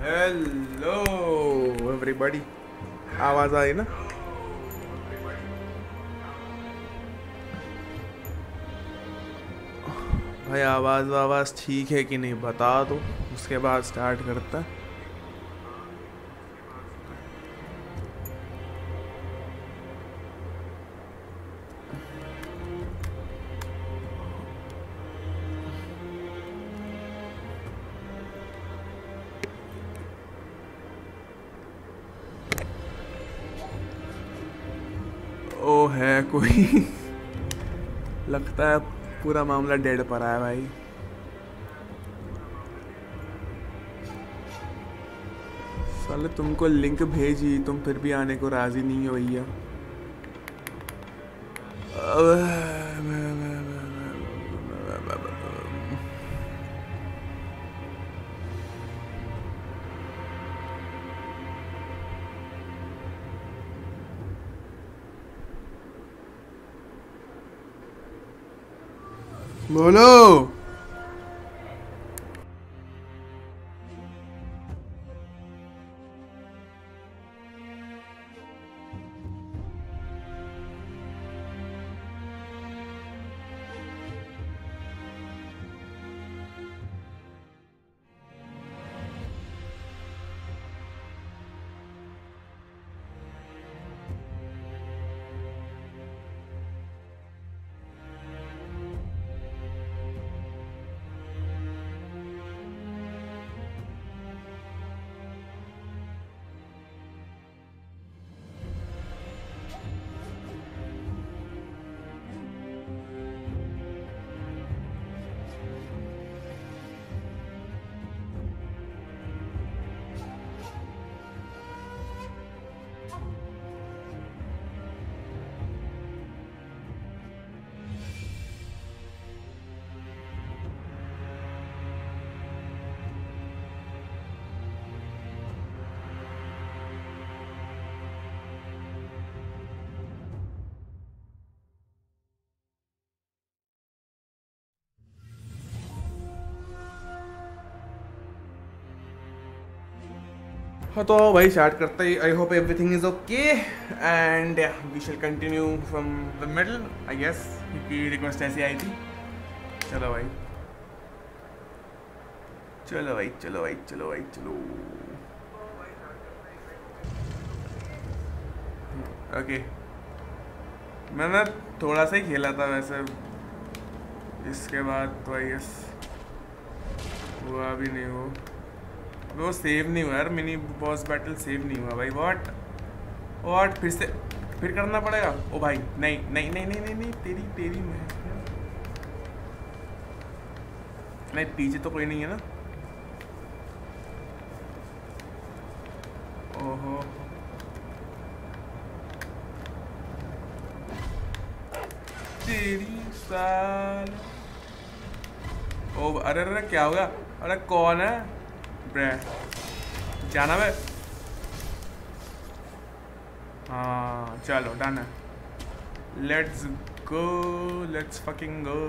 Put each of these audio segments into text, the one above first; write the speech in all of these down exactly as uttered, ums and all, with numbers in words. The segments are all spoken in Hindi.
हेलो एवरीबॉडी, आवाज आई ना? भाई आवाज आवाज ठीक है कि नहीं बता दो, उसके बाद स्टार्ट करता है। ओ है कोई लगता है पूरा मामला डेड पड़ा है भाई। साले तुमको लिंक भेजी, तुम फिर भी आने को राजी नहीं हो भैया। बोलो। हाँ तो भाई स्टार्ट करते ही। I hope everything is okay and we shall continue from the middle I guess, क्योंकि रिक्वेस्ट ऐसी आई थी। चलो भाई चलो भाई चलो भाई चलो भाई चलो। ओके मैंने थोड़ा सा ही खेला था वैसे, इसके बाद तो आई गेस हुआ भी नहीं। हो वो सेव नहीं हुआ यार, मिनी बॉस बैटल सेव नहीं हुआ भाई। व्हाट व्हाट फिर से फिर करना पड़ेगा? ओ भाई नहीं नहीं नहीं नहीं नहीं, नहीं तेरी तेरी मैं नहीं, पीछे तो कोई नहीं है ना? ओहो तेरी साल। ओ अरे अरे क्या होगा? अरे कौन है ब्रे? जाना बे? हाँ चलो डन है, let's go let's fucking go.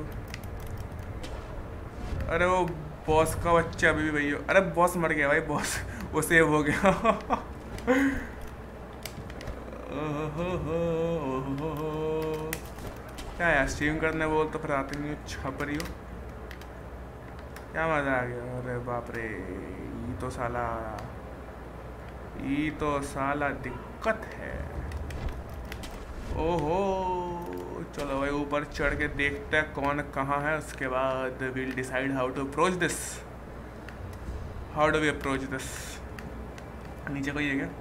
अरे वो बॉस का बच्चा अभी भी भैया। अरे बॉस मर गया भाई, बॉस वो सेव हो गया। क्या यार स्ट्रीम करने बोल तो फिर आते नहीं हो, छप रही हो। क्या मजा आ गया? अरे बाप रे, ये तो साला ये तो साला दिक्कत है। ओहो चलो भाई ऊपर चढ़ के देखते हैं कौन कहाँ है, उसके बाद will decide how to approach this. How do we approach this? नीचे कोई है क्या?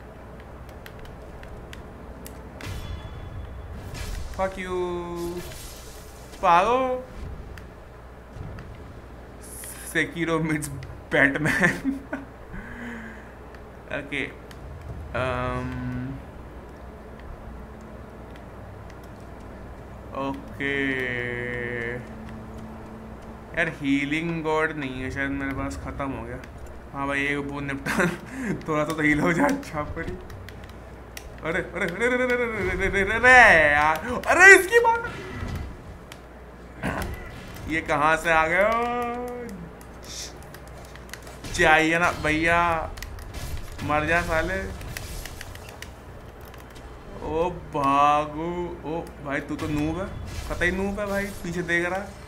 फक यू पागो। Sekiro meets Batman. Okay. Um. Okay. यार हीलिंग गॉड नहीं है शायद मेरे पास, ख़त्म हो गया। हाँ भाई एक वो निपटा थोड़ा सा तो हील हो जाए। अच्छा पड़ी। अरे अरे अरे अरे अरे अरे अरे अरे यार, अरे इसकी बात ये कहाँ से आ गए? चाहिए ना भैया, मर जा साले। ओ भागो। ओ भाई तू तो नूब है, कतई नूब है भाई, पीछे देख रहा है।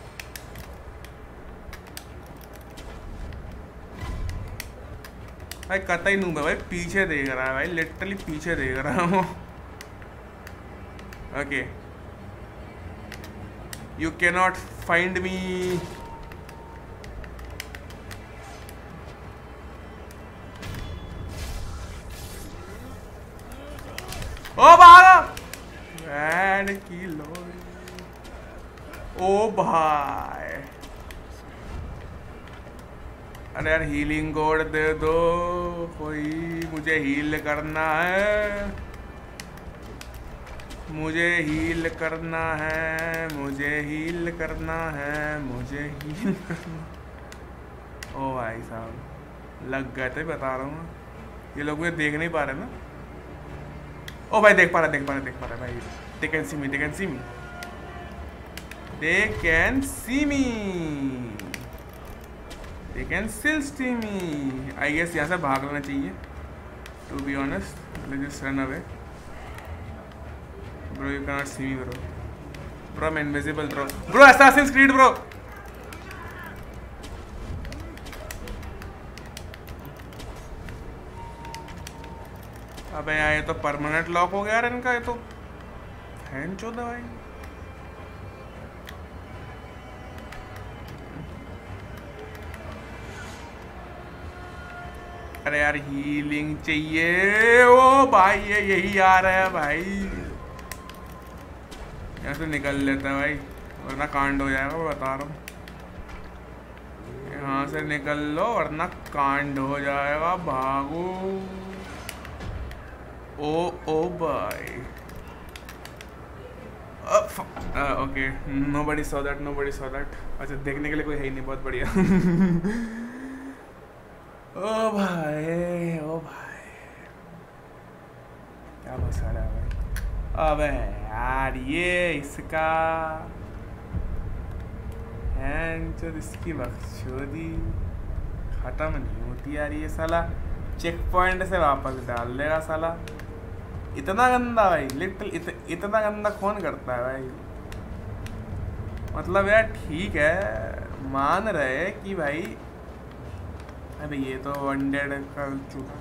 भाई कतई नूब है भाई, पीछे देख रहा है भाई, लिटरली पीछे देख रहा हूँ। Okay, you can not find me. ओ भागा बैंड की लोरी। ओ भाई, अरे यार हीलिंग कोड दे दो कोई, मुझे हील करना है, मुझे हील करना है, मुझे हील करना है, मुझे हील करना। ओ भाई साहब लग गए थे, बता रहा हूँ। ये लोग मुझे देख नहीं पा रहे ना। ओ भाई देख पा रहा, देख पा रहा, देख पा रहा भाई। They can see me, they can see me, they can see me, they can still see me. I guess यहाँ से भाग लेना चाहिए, to be honest. Let's just run away. Bro you can not see me bro. Bro I am invisible bro. Bro assassin's creed bro. अबे यार ये तो परमानेंट लॉक हो गया यार इनका, ये तो हैंड चोदा भाई। अरे यार हीलिंग चाहिए। ओ भाई ये यही आ रहा है भाई, यहाँ से निकल लेता है भाई, वरना कांड हो जाएगा, मैं बता रहा हूँ। यहाँ से निकल लो वरना कांड हो जाएगा, भागो। ओ ओ भाई, okay, nobody saw that, nobody saw that. अच्छा देखने के लिए कोई है ही नहीं, बहुत बढ़िया। ओ भाई, ओ भाई क्या मसाला है भाई। अबे यार ये इसका हैंड, इसकी बकचोदी खत्म नहीं होती यार। ये साला चेक पॉइंट से वापस डाल देगा साला। इतना गंदा भाई, लिटल इत, इतना गंदा कौन करता है भाई। मतलब यार ठीक है, मान रहे कि भाई, अरे ये तो अनडेड का चूहा,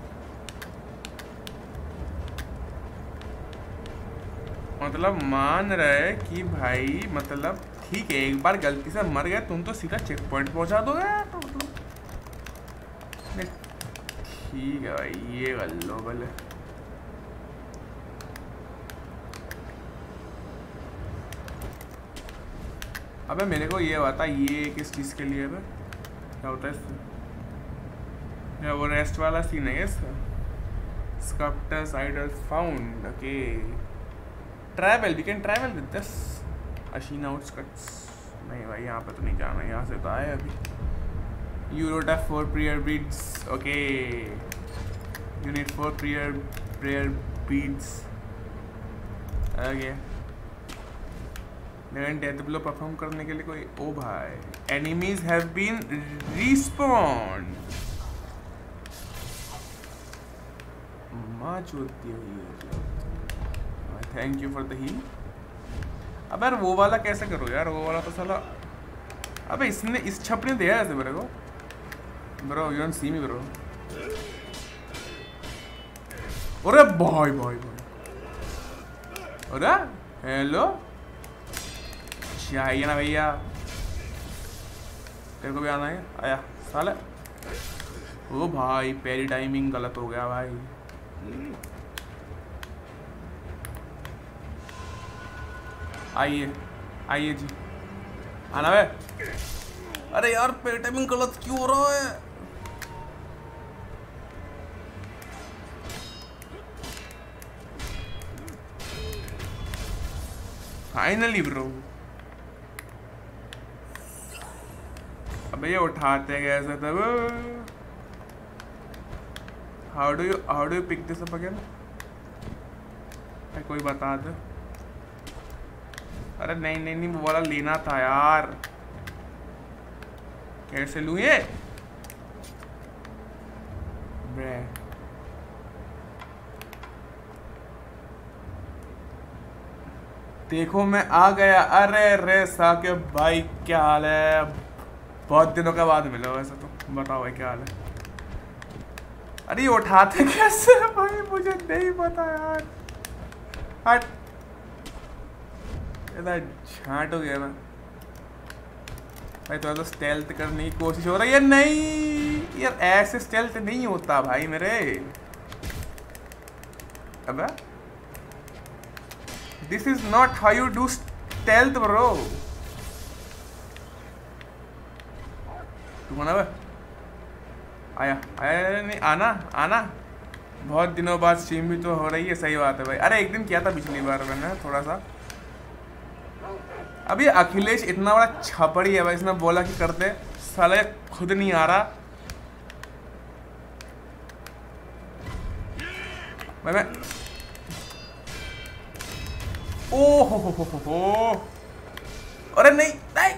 मतलब मान रहे कि भाई, मतलब ठीक है एक बार गलती से मर गया तुम तो सीधा चेक पॉइंट पहुंचा दोगे यार, तो मतलब ठीक है भाई, ये कर लो भले। अबे मेरे को ये बता, ये किस चीज़ के लिए है? क्या होता है इससे? या वो रेस्ट वाला सीन है इसका? Sculptor's idols found, okay. Travel, we can travel with this. Ashina outskirts, नहीं भाई यहाँ पे तो नहीं जाना, यहाँ से तो आए अभी। You don't have four prayer beads. Okay. You need four prayer prayer beads. Okay. लेकिन डेथ ब्लो परफॉर्म करने के लिए कोई, ओ भाई, enemies have been respawned. माँ चोती हुई। Thank you for the heal. अब यार वो वाला कैसे करो यार, वो वाला तो साला, अबे इसने इस छपने दिया ऐसे मेरे को। Bro, you don't see me, bro. अरे भाई भाई भाई, अरे हेलो, चाहिए ना भैया, तेरे को भी आना है, आया साले। ओ भाई पहली टाइमिंग गलत हो गया भाई। आइए आइए जी, आना वे। अरे यार पहली टाइमिंग गलत क्यों हो रहा है? Finally bro. अबे ये उठाते कैसे तब? How do you how do you pick this up again? कोई बता दे। अरे नहीं नहीं नहीं, वो वाला लेना था यार। कैसे लूँ ये? देखो मैं आ गया। अरे रे साकिब भाई क्या हाल है? बहुत दिनों के बाद मिला वैसे तो। बताओ भाई क्या हाल है? अरे उठाते कैसे भाई? मुझे नहीं पता यार। हट इधर झांट हो गया मैं भाई। थोड़ा तो स्टेल्थ करने की कोशिश हो रही है। नहीं यार ऐसे स्टेल्थ नहीं होता भाई मेरे। अबे this is not how you do stealth bro. तू कौन है? आया आया नहीं आना आना। बहुत दिनों बाद स्ट्रीम भी तो हो रही है। सही बात है भाई। अरे एक दिन किया था पिछली बार मैंने थोड़ा सा। अभी अखिलेश इतना बड़ा छपड़ी है भाई। इसने बोला कि कर दे, साले खुद नहीं आ रहा भाई। मैं ओ हो हो हो हो हो। अरे नहीं नहीं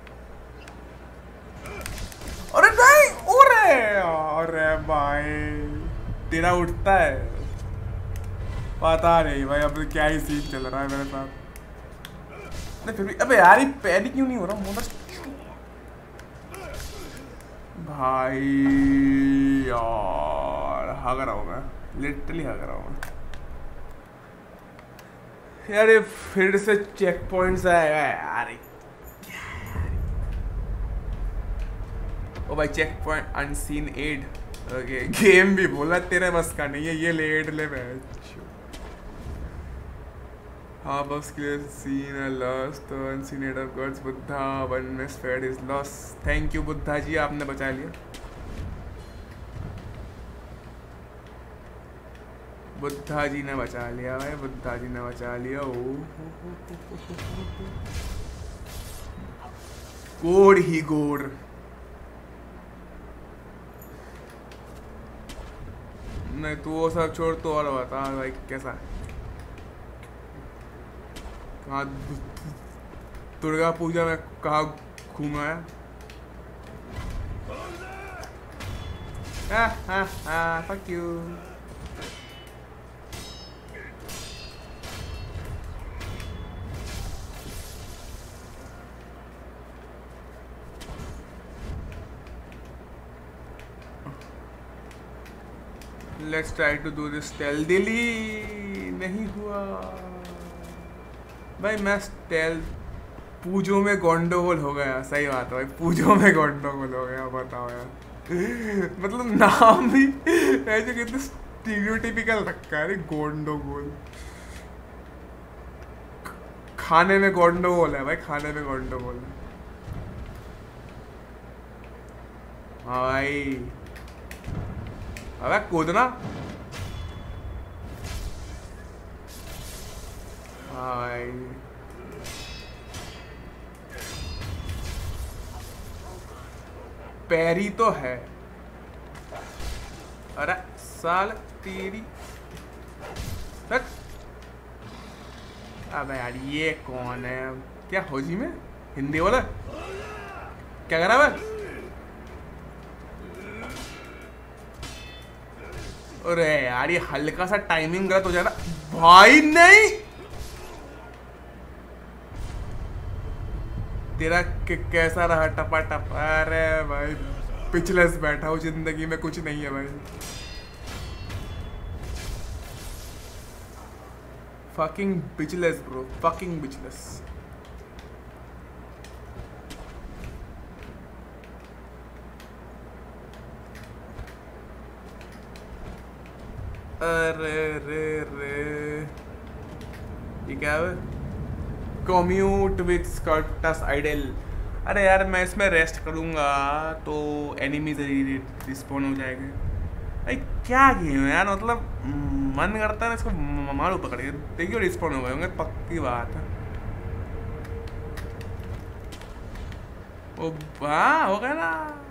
अरे नहीं। अरे अरे भाई तेरा उठता है। पता नहीं भाई अब क्या ही सीन चल रहा है मेरे साथ। नहीं फिर भी अबे यार ये पैडी क्यों नहीं हो रहा मोदर भाई? यार हग रहा हूँ मैं, लिटरली हग रहा हूँ यार। ये फिर से चेक पॉइंट्स आएगा यार। ओ भाई checkpoint unseen aid. Okay game भी बोला तेरे बस का नहीं है। ये ले एड ले मैच। हाँ बस क्लियर सीन है lost unseen aid of gods Buddha one miss fade is loss. Thank you Buddha ji आपने बचा लिया। बुद्धा जी ने बचा लिया भाई। बुद्धा जी ने बचा लिया। ओ गोड़ ही गोड़। नहीं तू वो सब छोड़ तो और बता भाई कैसा है? कहाँ दुर्गा पूजा में कहाँ घूमा है? हाँ हाँ हाँ fuck you। Let's try to do this stealthily. नहीं हुआ भाई। मैं स्टेल्थ पूजो में गोंडोगोल हो गया। सही बात है भाई पूजो में गोंडोगोल हो गया। बताओ यार मतलब नाम भी ऐसे कितने स्टीरियोटिपिकल रखा है। गोंडोगोल खाने में गोंडोगोल है भाई। खाने में गोंडोगोल है हाँ भाई। अबे कूदना। भाई पैरी तो है। अरे साल तेरी। अबे यार ये कौन है? क्या होजी में हिंदी बोला? क्या कर रहा है? अरे यार ये हल्का सा टाइमिंग गलत हो जाए ना भाई। नहीं तेरा कैसा रहा टपा टपा? अरे भाई पिछले से बैठा हूँ। जिंदगी में कुछ नहीं है भाई। Fucking bitchless bro fucking bitchless. अरे रे रे ये क्या है? Commune with sculptor's idol. अरे यार मैं इसमें रेस्ट करूँगा तो एनिमीज रिस्पॉन हो जाएंगे। भाई क्या गेम है यार? मतलब मन करता है इसको मारो पकड़ के। देखिए रिस्पॉन हो गए होंगे पक्की बात है। ओ हाँ हो गया ना।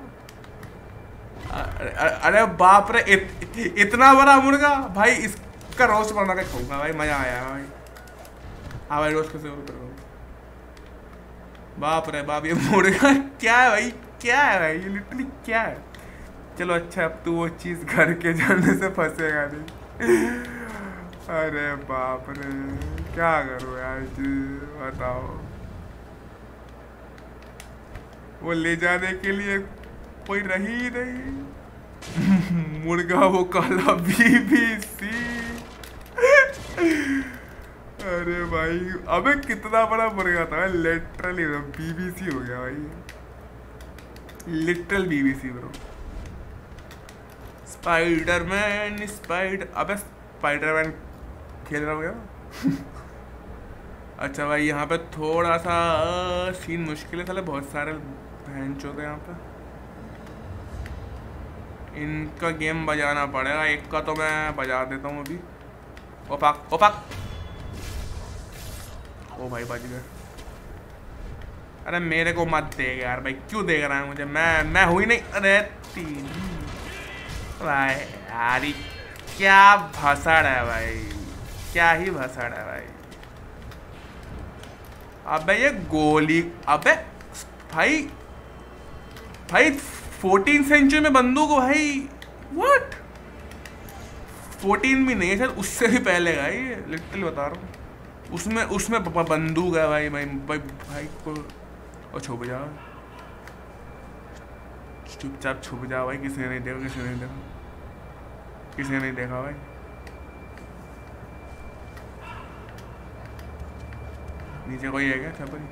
अरे बाप रे इत, इतना बड़ा मुर्गा भाई। इसका रोस्ट बना के खाऊंगा भाई। मजा आया भाई। हाँ भाई रोस्ट कैसे करूँ? बाप रे बाप ये मुर्गा क्या है भाई? क्या है भाई? ये लिटरली क्या है? चलो अच्छा, अब तू वो चीज घर के जाने से फंसेगा नहीं। अरे बाप रे, क्या करूँ यार जी, बताओ। वो ले जाने के लिए कोई रही ही नहीं। मुर्गा वो काला बीबीसी। अरे भाई, अबे कितना बड़ा मुर्गा था, लिटरली बीबीसी हो गया भाई, literal BBC bro. Spiderman spider, अबे स्पाइडरमैन खेल रहा हो गया। अच्छा भाई, यहाँ पे थोड़ा सा सीन मुश्किल है, साले बहुत सारे बहन चोद यहाँ पे। इनका गेम बजाना पड़ेगा, एक का तो मैं बजा देता हूँ अभी। ओपाक ओपाक, ओ भाई बज गए। अरे मेरे को मत देगा यार भाई, क्यों देख रहा है मुझे, मैं मैं हुई नहीं। अरे तीन भाई यार, क्या भसड़ है भाई, क्या ही भसड़ है भाई। अबे ये गोली, अबे भाई भाई फोर्टीन सेंचुरी में बंदूक भाई, व्हाट। फोर्टीन भी नहीं है सर, उससे भी पहले का ये, लिटरली बता रहा हूँ। उसमें उसमें बंदूक है भाई भाई भाई, भाई को और छुप जाओ, चुपचाप छुप जाओ भाई, किसी ने नहीं देखा, किसी ने नहीं देखा, किसी ने नहीं देखा भाई। नीचे कोई है क्या छपरी?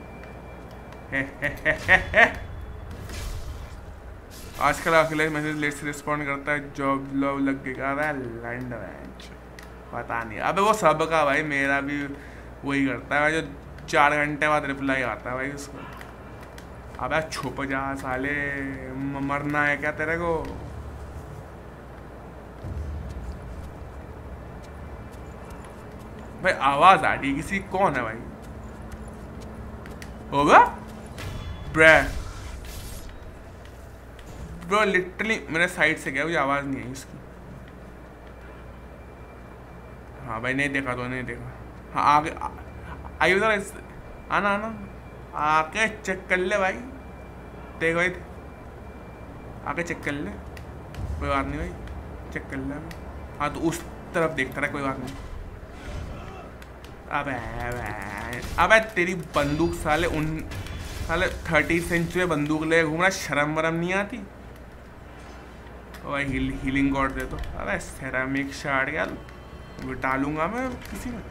आजकल अखिलेश मैसेज लेट से रिस्पॉन्ड करता है, जॉब लॉब लग गया है लैंड वेंच, पता नहीं। अबे वो सब का भाई, मेरा भी वही करता है भाई, जो चार घंटे बाद रिप्लाई आता है भाई उसको। अबे छुप जा साले, मरना है क्या तेरे को? भाई आवाज आ रही किसी, कौन है भाई? होगा ब्रे ब्रो, लिटरली मेरे साइड से गया, मुझे आवाज नहीं आई इसकी। हाँ भाई, नहीं देखा तो नहीं देखा। हाँ आगे आई उधर, आना आना, आके चेक कर ले भाई, देख भाई, आके चेक कर ले, कोई बात नहीं भाई, चेक कर ले। हाँ तो उस तरफ देखता रहा, कोई बात नहीं। अबे अबे अबे तेरी बंदूक साले, उन साले थर्टी सेंचुरी बंदूक ले घूमना, शर्म वरम नहीं आती? भाई हील, हीलिंग गॉड दे दो। अबे सेरामिक शार्ड यार डालूंगा मैं किसी में।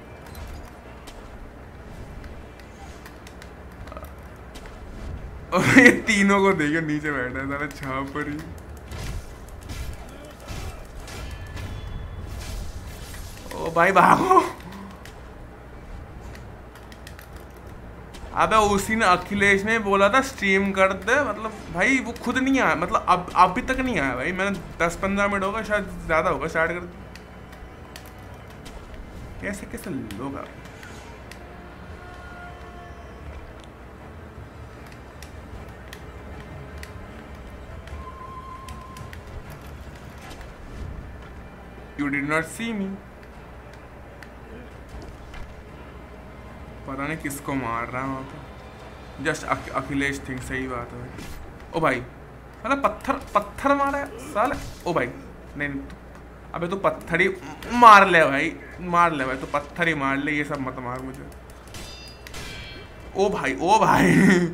ये तीनों को देखिए नीचे बैठा है साला छाप पर ही। ओ भाई भागो। अबे उसी ने, अखिलेश ने बोला था स्ट्रीम कर दे, मतलब भाई वो खुद नहीं आया, मतलब अब अभी तक नहीं आया भाई। मैंने दस पंद्रह मिनट होगा शायद, ज़्यादा होगा स्टार्ट कर। कैसे कैसे लोग आ, you did not see me. पता नहीं किसको मार रहा है वहाँ पे, जस्ट अखिलेश थिंक, सही बात है भाई। ओ भाई साला पत्थर पत्थर मारा है साला। ओ भाई नहीं, नहीं अबे तू पत्थर ही मार ले भाई, मार ले भाई, तू पत्थर ही मार ले, ये सब मत मार मुझे। ओ भाई ओ भाई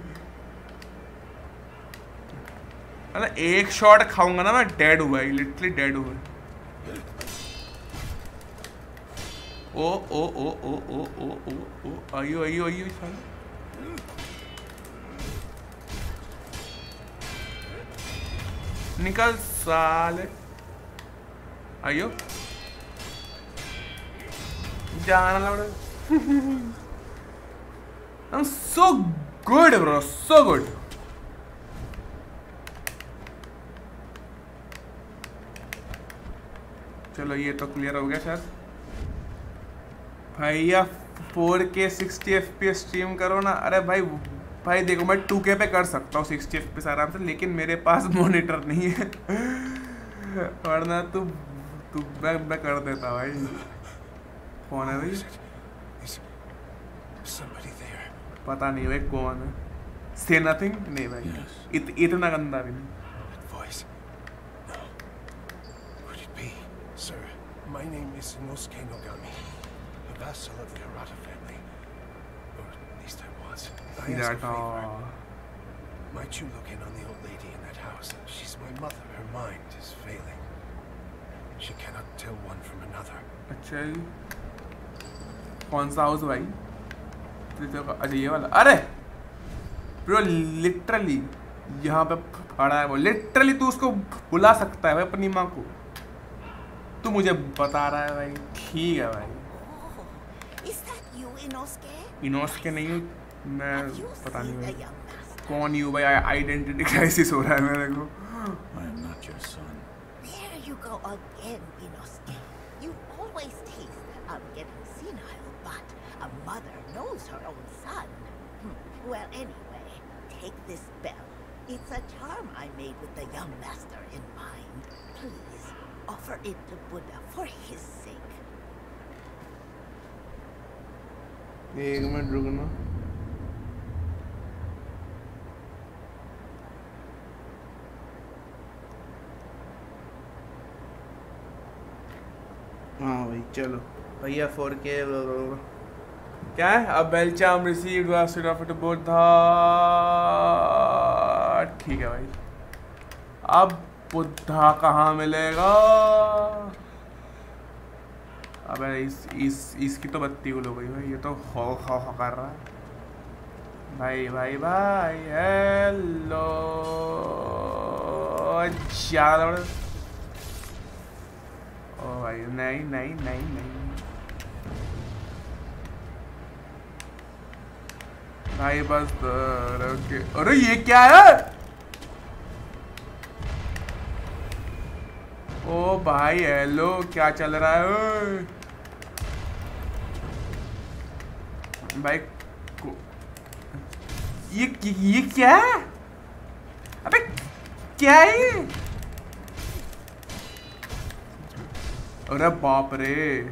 अरे एक शॉट खाऊंगा ना मैं, डेड हुआ है, लिटरली डेड हुआ है। ओ ओ ओ ओ ओ ओ ओ ओ आइयो आइयो आइयो साले। निकल साले, आइयो जाना लौड़े। I'm so good bro, so good। चलो ये तो क्लियर हो गया शायद। भैया four K sixty F P S stream करो ना। अरे भाई भाई देखो, मैं टू के पे कर सकता हूँ सिक्सटी एफ पी एस आराम से, लेकिन मेरे पास मॉनिटर नहीं है। वरना तू तू मैं मैं कर देता भाई। कौन है भाई? पता नहीं भाई कौन है। से नथिंग नहीं भाई, इत, इतना गंदा भी नहीं। My name is Inosuke Nogami, a vassal of the Hirata family. Or at least I was. I ask a favor. Might you look in on the old lady in that house? She's my mother. Her mind is failing. She cannot tell one from another. अच्छा जी कौन सा हाउस भाई? अच्छा ये वाला. अरे ब्रो लिटरली यहाँ पे खड़ा है वो. लिटरली तू उसको बुला सकता है भाई अपनी माँ को. तू मुझे बता रहा है भाई. ठीक है भाई. इनोस्के नहीं हूँ मैं. पता नहीं भाई कौन यू भाई. आइडेंटिटी क्राइसिस हो रहा है मेरे को. I am not your son. There you go again, Inosuke. You always tease that I'm getting senile, but a mother knows her own son. Hmm. Well, anyway, take this bell. It's a charm I made with the young master in mind. Please, offer it to Buddha for his sake. एक मिनट रुकना. हाँ भाई चलो भैया फोर के क्या है. अब bell charm received was of to Buddha. ठीक है भाई. अब बुद्धा कहाँ मिलेगा? अबे इस इस इसकी तो बत्ती गुल हो गई भाई. ये तो हो हो हो कर रहा है भाई. भाई भाई हेलो ज्यादा. ओ भाई नहीं नहीं नहीं नहीं भाई बस. ओके. अरे ये क्या है? ओ भाई हेलो क्या चल रहा है भाई? ये ये क्या है? अबे क्या है ये? अरे बाप रे.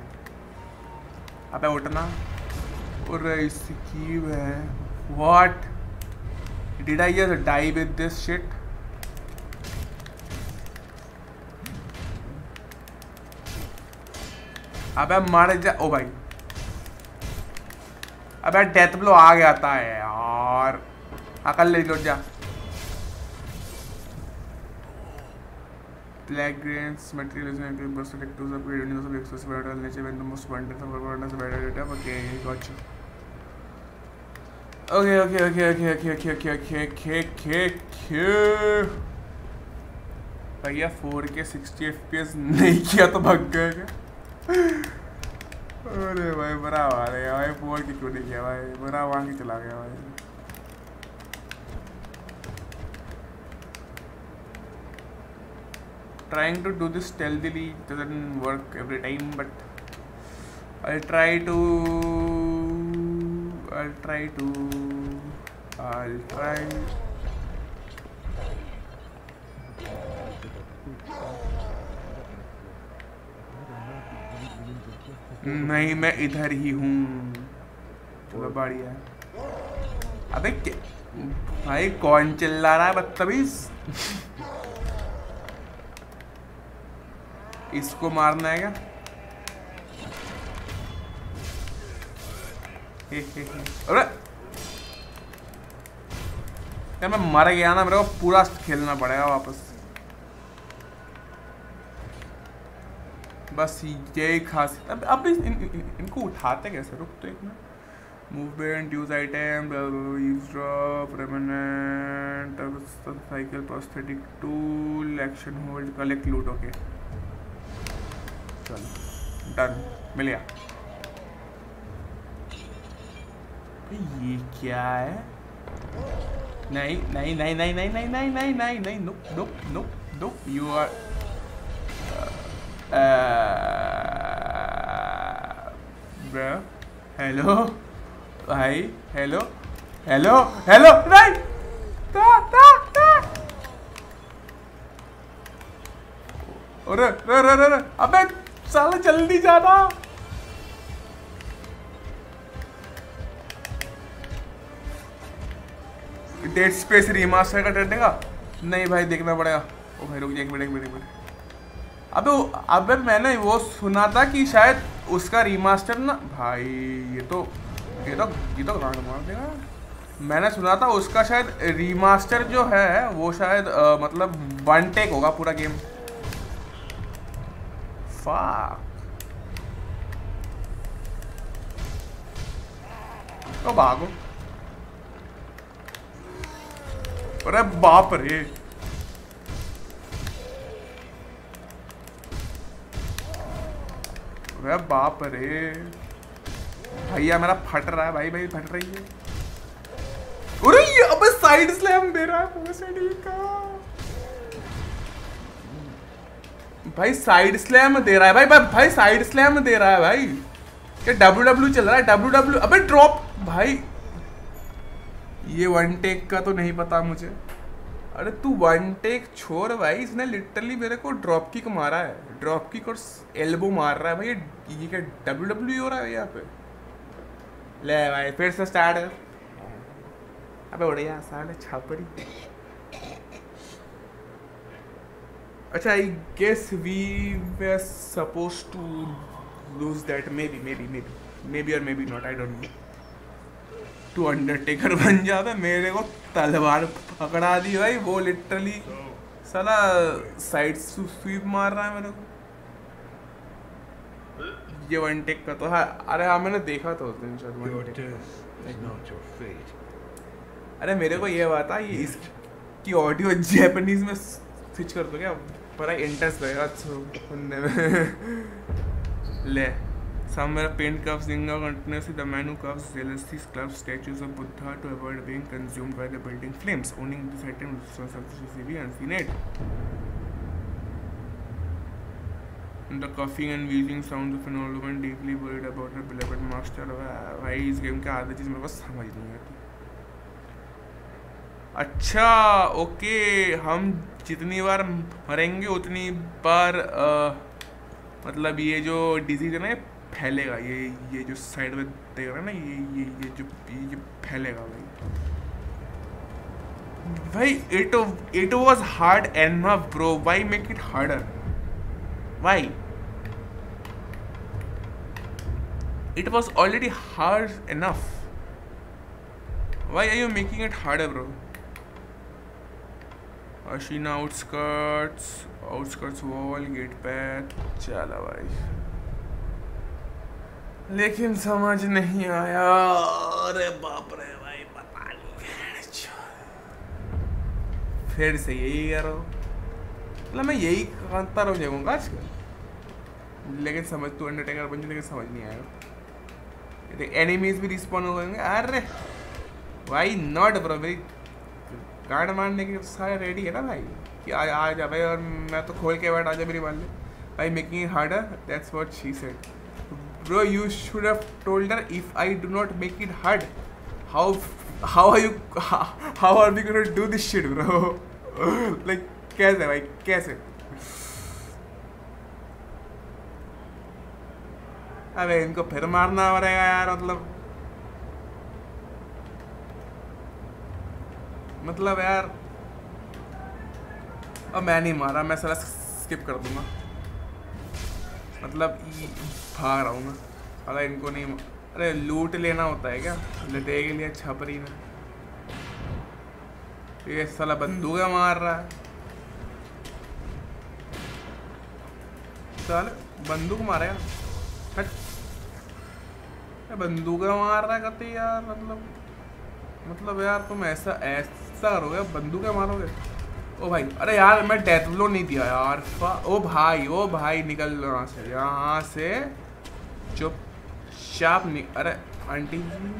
अबे उठना. अरे इसकी है. What did I just die with this shit? अबे मर जा. ओ भाई अबे डेथ ब्लो आ गया था यार. अकल ले लो जा. Black grains materials and bus detectives are created in the excessive vital nature when the most abundant of abundance of better data. Okay, gotcha. Okay, okay, okay, okay, okay, okay, okay, okay, okay, okay, okay. भैया four K sixty F P S नहीं किया तो भाग गए क्या? अरे भाई बड़ा हुआ है भाई. फोर की क्यों नहीं किया भाई? बड़ा वहाँ की चला गया भाई. Trying to do this stealthily doesn't work every time, but I'll try to. I'll try to. I'll try. नहीं मैं इधर ही हूँ. चलो बढ़िया. अबे भाई कौन चिल्ला रहा है बदतमीज? इसको मारना है क्या? हे हे हे. अरे क्या मैं मर गया ना. मेरे को पूरा खेलना पड़ेगा वापस. बस यही खास. अब अब इन, इन, इनको उठाते कैसे? रुक तो एक minute. Movement use item eavesdrop remnant cycle prosthetic tool action hold collect loot. Okay चलो डन. मिल गया. ये क्या है? नहीं नहीं नहीं नहीं नहीं नहीं नहीं नहीं नहीं नहीं no no no no. You are bro. Hello भाई. Hello hello hello. नहीं ता ता ता. अरे रे रे रे. अबे साला जल्दी जाना. डेड स्पेस रीमास्टर का ट्रेंड देगा? नहीं भाई देखना पड़ेगा. ओ भाई रुक जा एक मिनट एक मिनट एक मिनट. अबे अबे मैंने वो सुना था कि शायद उसका रीमास्टर ना भाई ये तो ये तो ये तो गांड मार देगा। मैंने सुना था उसका शायद रीमास्टर जो है वो शायद आ, मतलब वन टेक होगा पूरा गेम। फक तो भागो। अरे बाप रे अरे बाप रे भैया मेरा फट रहा है भाई भाई फट रही है। अरे ये अबे साइड स्लैम दे रहा है का भाई साइड स्लैम दे रहा है भाई भाई भाई साइड स्लैम दे रहा है भाई। क्या डब्ल्यू डब्ल्यू चल रहा है डब्ल्यू डब्ल्यू अबे ड्रॉप भाई। ये वन टेक का तो नहीं पता मुझे। अरे तू वन टेक छोड़ भाई इसने लिटरली मेरे को ड्रॉप किक मारा है। ड्रॉप किक और एल्बो मार रहा है भाई। ये क्या डब्ल्यू डब्ल्यू हो रहा है यहाँ पे। ले भाई फिर से स्टार्ट है। अबे बढ़िया साले छापड़ी। अच्छा I guess we were supposed to lose that maybe maybe maybe maybe और maybe not I don't know. तू अंडरटेकर बन जाता मेरे को तलवार पकड़ा दी भाई। वो लिटरली साला साइड स्वीप मार रहा है मेरे को। ये वन टेक का तो हाँ अरे हाँ मैंने देखा था उस दिन शायद। अरे मेरे को ये बात है ये इसकी ऑडियो जैपनीज में स्विच कर दो क्या बड़ा इंटरेस्ट लगेगा सुनने में। ले Somewhere paint curves Zinga continuously the man who carves zealously carves statues of Buddha to avoid being consumed by the building flames. Owning this item is suspiciously unseen it. The coughing and wheezing sounds of an old woman deeply worried about her beloved master. भाई इस गेम का आधा चीज मेरे को समझ नहीं आती। अच्छा ओके हम जितनी बार मरेंगे उतनी बार आ, मतलब ये जो डिजीज है ना फैलेगा। ये ये जो साइड में देख रहा है ना ये ये ये जो ये फैलेगा भाई। भाई it it was hard enough bro why make it harder why it was already hard enough why are you making it harder bro. Ashina outskirts outskirts wall gate path चला भाई लेकिन समझ नहीं आया। अरे बाप रे भाई पता नहीं फिर से यही करो मतलब मैं यही करता रह जाऊंगा आजकल। लेकिन समझ तू अंडरटेकर बन लेकिन समझ नहीं आएगा। एनिमीज भी रिस्पॉन्ड हो गए। अरे भाई नॉट ब्रो मेरी गार्ड मारने के सारे रेडी है ना भाई कि आ आ जा भाई और मैं तो खोल के बैठ आ जा मेरी मान ले भाई making it harder that's what she said bro you should have told her if I do not make it hard how how are you how are we gonna do this shit bro like कैसे भाई कैसे। अबे इनको फिर मारना पड़ेगा यार मतलब मतलब यार अब मैं नहीं मारा मैं सारा स्किप कर दूंगा मतलब भाग रहा हूँ मैं। अगर इनको नहीं अरे लूट लेना होता है क्या लटे के लिए छपरी में ये साला बंदूकें मार रहा है। चल बंदूक मारेगा हट बंदूकें मार रहा है कहते यार मतलब मतलब यार तुम ऐसा ऐसा करोगे बंदूकें मारोगे। ओ भाई अरे यार मैं डेथ ब्लो नहीं दिया यार। ओ भाई ओ भाई निकल यहाँ से यहाँ से चुप चाप नि अरे आंटी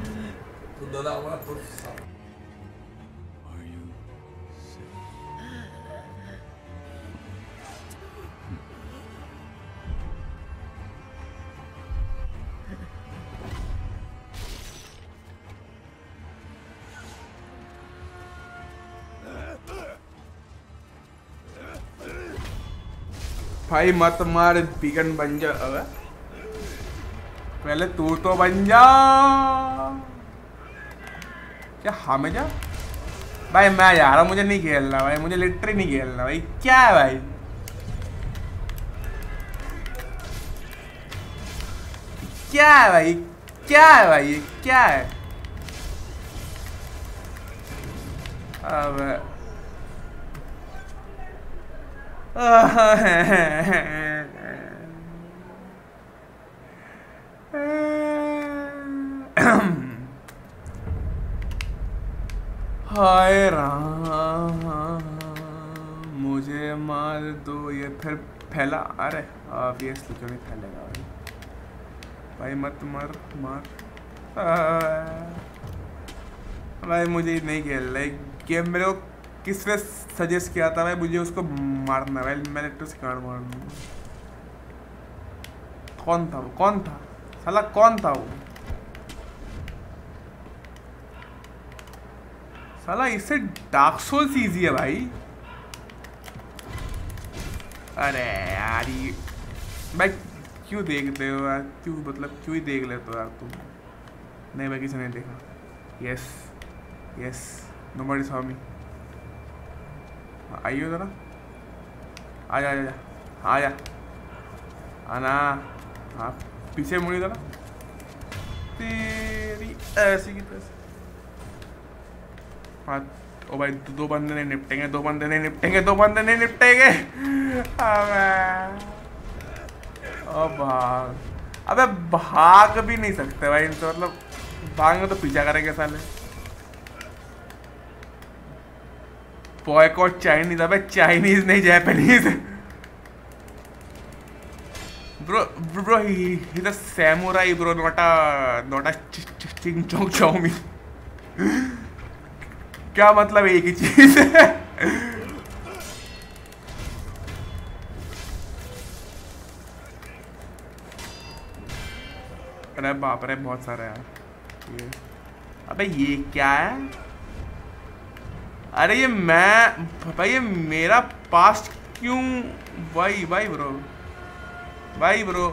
भाई मत मार बिगन बन जा। अबे पहले तू तो बन जा क्या हमें जा भाई मैं जा रहा हूँ मुझे नहीं खेलना भाई मुझे लिटरली नहीं खेलना भाई क्या है भाई क्या है भाई, क्या है भाई, ये क्या है? अब हाय राम, मुझे मार दो। ये फिर फैला, अरे ऑब्वियसली क्यों नहीं फैलेगा भाई, भाई मत मर मार भाई। मुझे नहीं खेल रहा है गेम, मेरे को किसने सजेस्ट किया था भाई मुझे उसको मारना भाई, मैंने तो स्कार्ड मारना। कौन था वो, कौन था साला, कौन था वो साला? इससे डार्क सोल्स इजी है भाई। अरे यार ये भाई क्यों देखते हो यार, क्यों मतलब क्यों ही देख लेते हो यार तुम? नहीं भाई किसी ने देखा। Yes yes nobody saw me. आइयो जरा, आ जा आ जा आ जा आना। हाँ पीछे मुड़ी जरा, तेरी ऐसी की तैसी। हाँ ओ भाई दो बंदे नहीं निपटेंगे, दो बंदे नहीं निपटेंगे, दो बंदे नहीं निपटेंगे। ओ भाग, अबे भाग भी नहीं सकते भाई इनसे, मतलब भागेंगे तो पीछा करेंगे साले। बॉयकॉट चाइनीज, अबे चाइनीज नहीं Japanese. Bro bro he is a samurai bro, not a not a ching chong chow mein. क्या मतलब एक ही चीज है। अरे बाप रे बहुत सारे यार ये। अबे ये क्या है? अरे ये मैं भाई, ये मेरा पास्ट क्यों? भाई भाई ब्रो, भाई ब्रो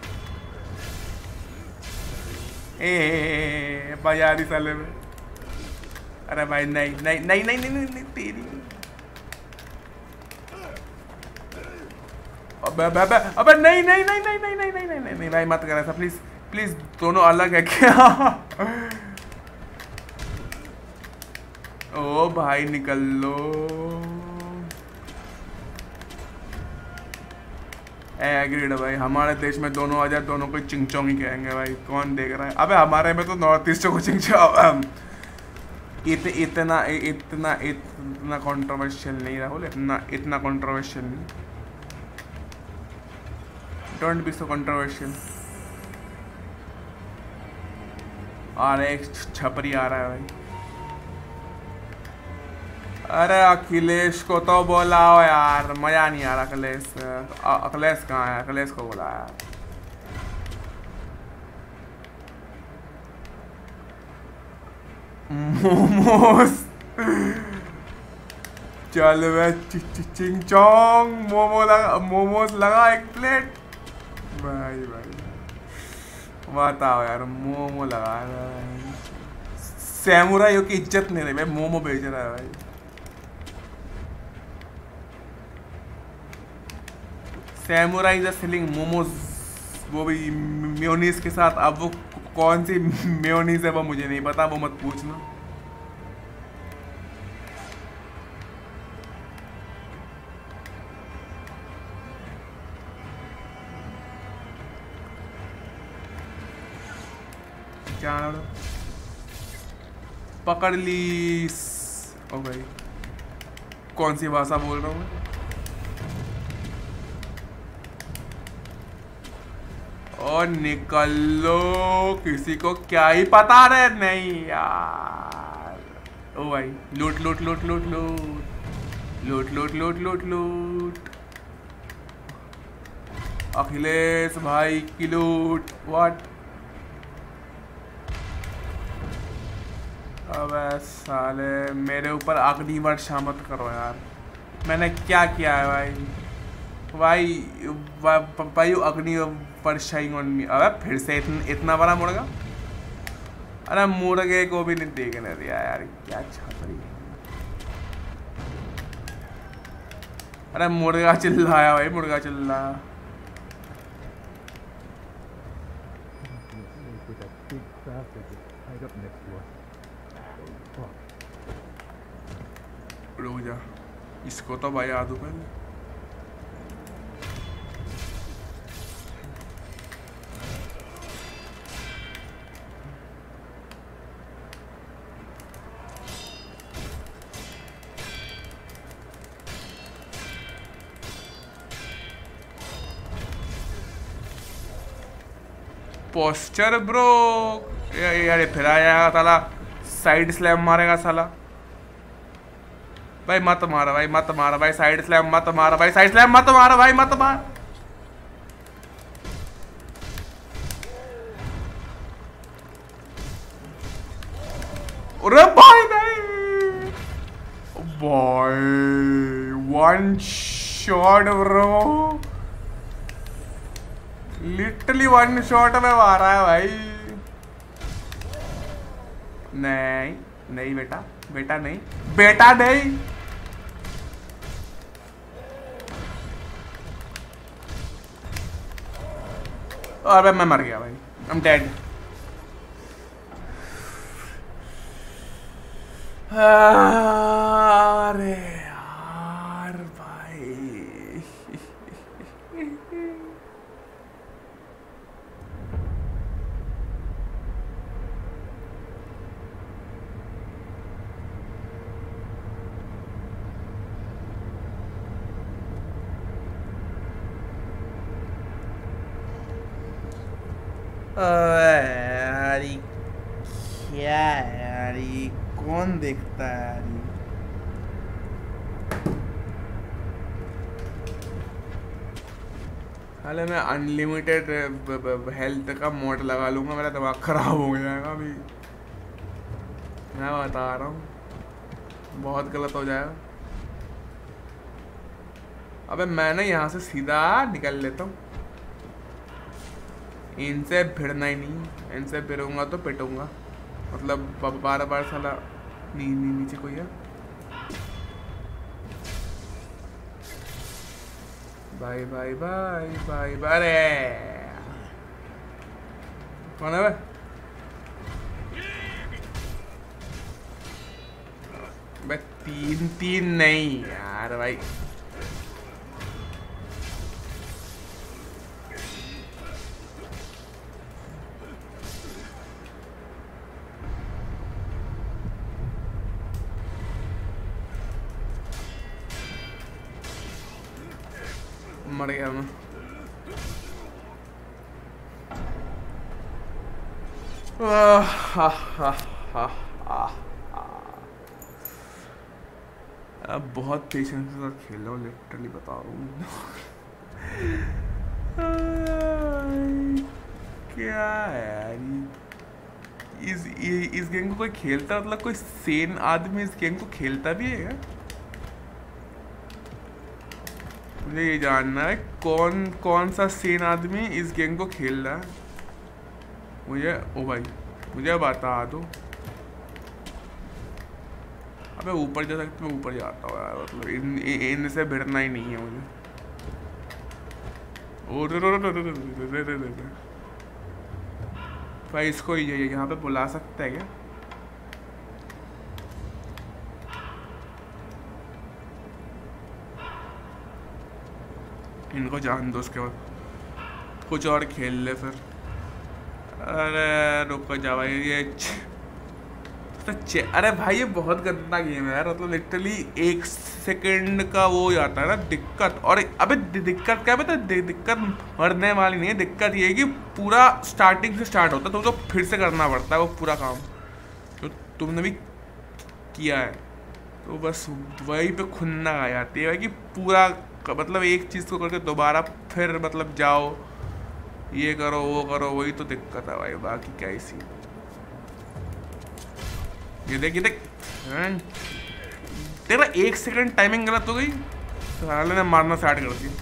ए बाजारी साले में। अरे भाई नहीं नहीं नहीं नहीं नहीं नहीं, नहीं तेरी। अबे अबे अबे अबे नहीं नहीं नहीं नहीं नहीं नहीं नहीं नहीं नहीं भाई मत कर ऐसा प्लीज प्लीज, दोनों अलग है क्या? ओ भाई निकल लो। एग्रीड भाई, हमारे देश में दोनों आ जाए दोनों को चिंगचोंग ही कहेंगे भाई, कौन देख रहा है? अबे हमारे में तो नॉर्थ ईस्ट को चिंगचोंग। इत, इतना इतना इतना कंट्रोवर्शियल नहीं राहुल, इतना इतना कंट्रोवर्शियल नहीं। Don't be so controversial. अरे एक छपरी आ रहा है भाई। अरे अखिलेश को तो बोलाओ यार, मजा नहीं आ रहा। अखिलेश अखिलेश कहाँ है? अखिलेश को बोला यार। मोमोस चल वे चिंग चोंग, मोमो लगा, मोमोस लगा एक प्लेट। भाई भाई बताओ यार, मोमो लगा रहा है। सैमुराइयों की इज्जत नहीं रही भाई, मोमो बेच रहा है भाई। सैमुराई इज सेलिंग मोमोज, वो भी मेयोनीज के साथ। अब वो कौन सी मेयोनीज है वो मुझे नहीं पता, वो मत पूछना। क्या पकड़ ली? ओ भाई कौन सी भाषा बोल रहा हूँ मैं? और निकल लो, किसी को क्या ही पता रे। नहीं यार, ओ भाई लूट लूट लूट लूट लूट लूट लूट लूट लूट लूट। अखिलेश भाई की लूट। व्हाट? अबे साले मेरे ऊपर अग्नि वर्षा मत करो यार, मैंने क्या किया है भाई? भाई भाई अग्नि वर्षाइंग ऑन मी। अबे फिर से इतन, इतना बड़ा मुर्गा। अरे मुर्गे को भी नहीं देखने दिया यार, क्या छापरी। अरे मुर्गा चिल्लाया भाई, मुर्गा चिल्लाया। right up next to us. रुक जा, इसको तो भाई याद हो पहले। पोस्चर ब्रो, यार फिर आया साला, साइड स्लैम मारेगा साला। भाई मत मारा भाई, मत मारा भाई, साइड स्लैम मत मारा भाई, साइड स्लैम मत मारा भाई, मत मार। अरे भाई नहीं भाई, one shot bro, literally one shot में मारा है भाई। नहीं नहीं बेटा, बेटा नहीं, बेटा नहीं। और भाई मैं मर गया भाई, आई एम डेड। अरे यार भाई यार क्या है यार, ये कौन देखता है यार? हाले मैं अनलिमिटेड हेल्थ का मोड लगा लूंगा, मेरा दिमाग खराब हो जाएगा अभी, मैं बता रहा हूँ, बहुत गलत हो जाएगा। अबे मैं ना यहाँ से सीधा निकल लेता हूँ, इनसे भिड़ना ही नहीं, इनसे भिड़ूंगा तो पिटूंगा, मतलब बार बार साला नी, नी, नीचे कोई है। Bye bye bye bye bye. अरे कौन है भाई? भाई तीन तीन नहीं यार भाई, मर गया मैं। अब बहुत पेशेंस के साथ खेल रहा हूँ, लिटरली बता रहा हूँ। क्या है यार, इस इस गेम को कोई खेलता, मतलब कोई सेन आदमी इस गेम को खेलता भी है क्या? मुझे ये जानना है कौन कौन सा सेन आदमी इस गेम को खेल रहा है, मुझे ओ भाई मुझे बता दो। अबे ऊपर जा सकते, मैं ऊपर जाता हूँ यार, मतलब इन इनसे भिड़ना ही नहीं है मुझे। ओ रे रे रे रे रे रे भाई, इसको यहाँ पे बुला सकते हैं क्या? इनको जान दो, उसके बाद कुछ और खेल ले फिर। अरे रुको जा भाई, ये तो अरे भाई ये बहुत गंदा गेम है यार, मतलब लिटरली एक सेकंड का वो जाता है ना दिक्कत। और अबे दिक्कत क्या है पता, दिक्कत मरने वाली नहीं है, दिक्कत ये है कि पूरा स्टार्टिंग से स्टार्ट होता है, तो तो फिर से करना पड़ता है वो पूरा काम तो तुमने भी किया है, तो बस वही पे खुन्ना आ जाती है कि पूरा मतलब एक चीज़ को करके दोबारा फिर मतलब जाओ, ये करो वो करो, वही तो दिक्कत है भाई, बाकी क्या ही सी। ये देख ये देख तेरा एक सेकंड टाइमिंग गलत हो गई तो हाल ने मारना स्टार्ट कर दिया।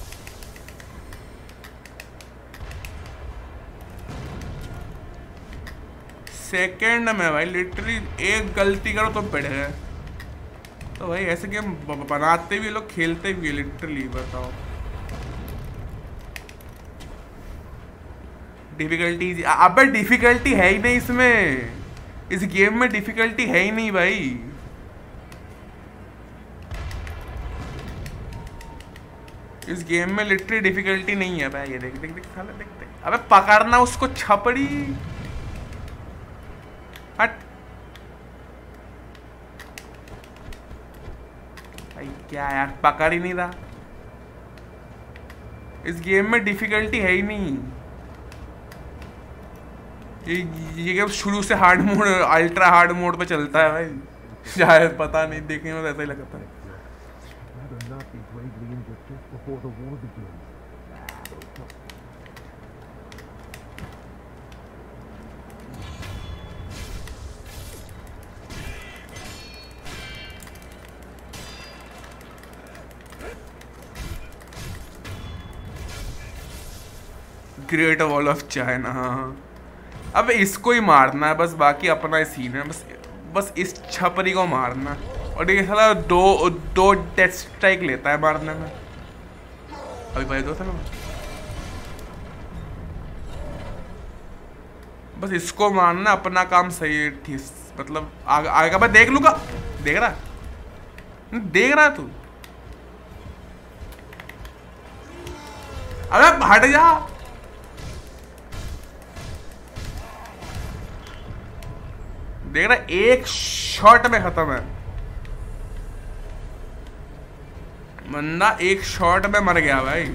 सेकंड में भाई लिटरली एक गलती करो तो पिट गए। तो भाई ऐसे गेम बनाते भी लोग, खेलते भी लिटरली, बताओ डिफिकल्टी। अबे डिफिकल्टी है ही नहीं इसमें, इस गेम में डिफिकल्टी है ही नहीं भाई। इस गेम में लिटरली डिफिकल्टी नहीं है भाई। ये देख देख देख साला देख देख। अबे पकड़ना उसको छपड़ी। हट भाई, क्या यार पकड़ ही नहीं रहा। इस गेम में डिफिकल्टी है ही नहीं। ये ये गेम शुरू से hard mode, ultra hard mode पे चलता है भाई। शायद, पता नहीं, देखने में ऐसा ही लगता है। Great Wall of China. अब इसको ही मारना है बस, बाकी अपना ही सीन है। बस बस इस छपरी को मारना। और ये साला दो दो डेथ स्ट्राइक लेता है मारने में। अभी भाई दो साला बस इसको मारना, अपना काम सही है। ठीक, मतलब आगे आगे का मैं देख लूंगा। देख रहा देख रहा तू? अबे हट जा। देख रहा, एक शॉट में खत्म है बंदा। एक शॉट में मर गया भाई।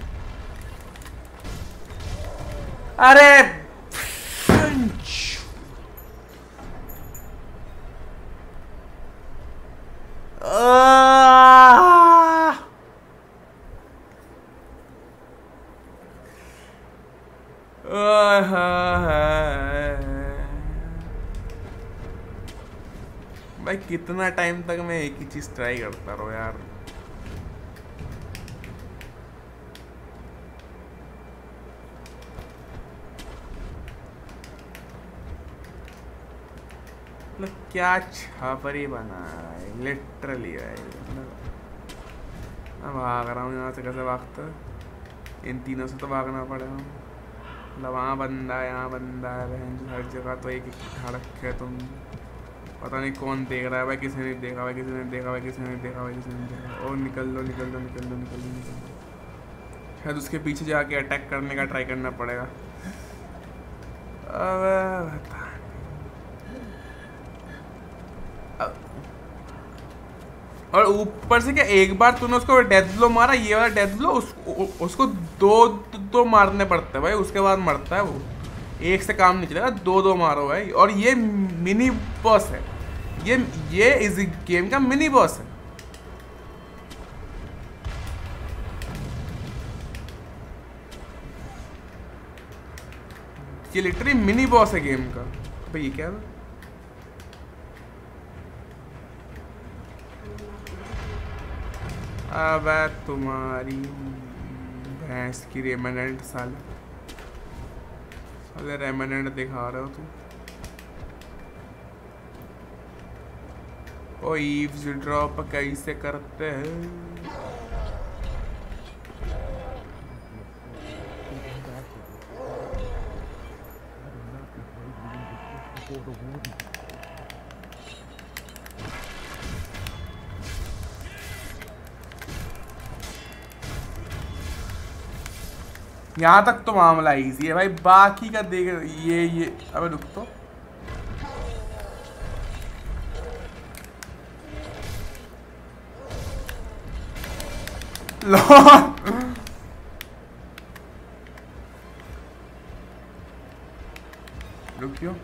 अरे भाई कितना टाइम तक मैं एक ही चीज ट्राई करता रहो यार। मतलब क्या छापरी बना रहा है लिटरली भाई। मैं भाग रहा हूँ यहाँ से, कैसे भागता? इन तीनों से तो भागना पड़ेगा। मतलब वहाँ बंदा है, यहाँ बंदा है, बहन जो हर जगह तो एक एक उठा रखे है तुम। पता नहीं कौन देख रहा है भाई। किसी ने देखा भाई, किसी ने देखा भाई, किसी ने देखा भाई, किसी ने देखा। और निकल लो निकल लो निकल लो निकल लो निकल लो। शायद उसके पीछे जाके अटैक करने का ट्राई करना पड़ेगा। अब बता और ऊपर से क्या, एक बार तूने उसको डेथ ब्लो मारा, ये वाला डेथ ब्लो उस, उसको दो दो मारने पड़ते हैं भाई, उसके बाद मरता है वो। एक से काम नहीं चलेगा, दो दो मारो भाई। और ये मिनी बॉस है, ये ये इस गेम का मिनी बॉस है। ये लिटरली मिनी बॉस है गेम का भाई। ये क्या है? अब तुम्हारी भैंस की रेमनेंट साले साले रेमनेंट दिखा रहे हो तुम। ओ ईव्स ड्रॉप कैसे करते हैं? यहाँ तक तो मामला इजी है भाई, बाकी का देख। ये ये अबे रुक तो, रुक क्यों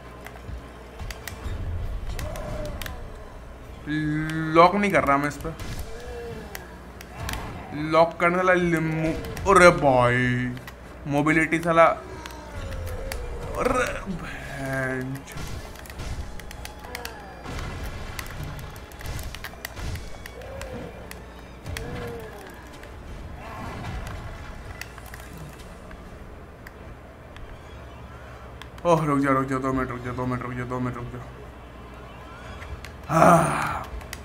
लॉक नहीं कर रहा मैं इस पर। लॉक करने वाला लिम्बू। अरे भाई मोबिलिटी साला। अरे भैंस ओह रुक जा रुक जा दो मिनट रुक जा दो मिनट रुक जा दो मिनट रुक जा। हाँ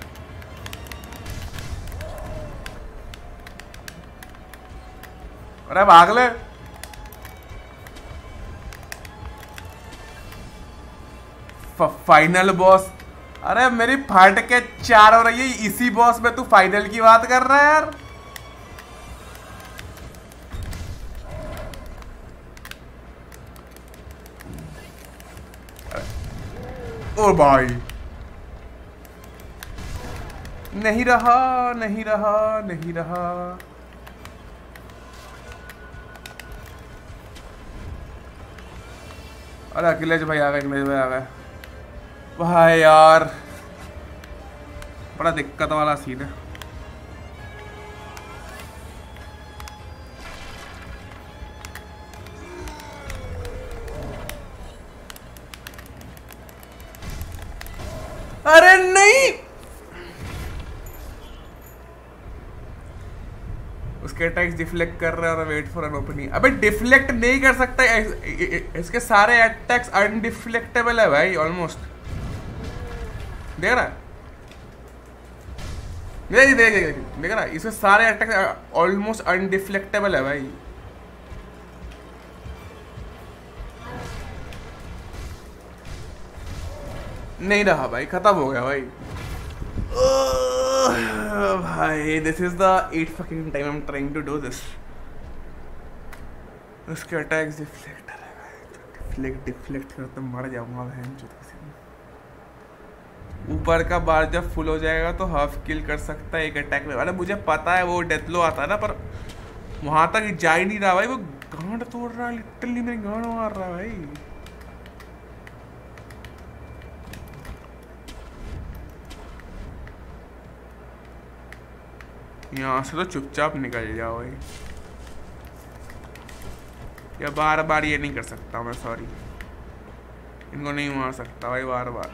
अरे भाग ले। Final boss. अरे मेरी फाट के चार हो रही है, इसी बॉस में तू फाइनल की बात कर रहा है यार। ओ भाई नहीं रहा नहीं रहा नहीं रहा। अरे अखिलेश भाई आ गए, अखिलेश भाई आ गए। भाई यार बड़ा दिक्कत वाला सीन है। अरे नहीं, उसके अटैक्स डिफ्लेक्ट कर रहे हैं और वेट फॉर एन ओपनिंग। अबे डिफ्लेक्ट नहीं कर सकता, इसके सारे अटैक्स अनडिफ्लेक्टेबल है भाई ऑलमोस्ट। देख रहा है, देख देख देख देख रहा है, इसके सारे अटैक्स ऑलमोस्ट अनडिफ्लेक्टेबल है भाई। नहीं रहा भाई, खत्म हो गया भाई। Uh, भाई this is the eighth fucking time I am trying to do this. उसके अटैक्स डिफ्लेक्ट है भाई, डिफ्लेक्ट डिफ्लेक्ट करते मर जाऊंगा बहन चोद। ऊपर का बार जब फुल हो जाएगा तो हाफ किल कर सकता है एक अटैक में। अरे मुझे पता है वो डेथ लो आता है ना, पर वहां तक जा ही नहीं रहा भाई। वो गांड तोड़ रहा है, लिटरली मेरी गांड मार रहा है भाई। यहाँ से तो चुपचाप निकल जाओ भाई, या बार बार ये नहीं कर सकता मैं, सॉरी इनको नहीं मार सकता भाई बार बार।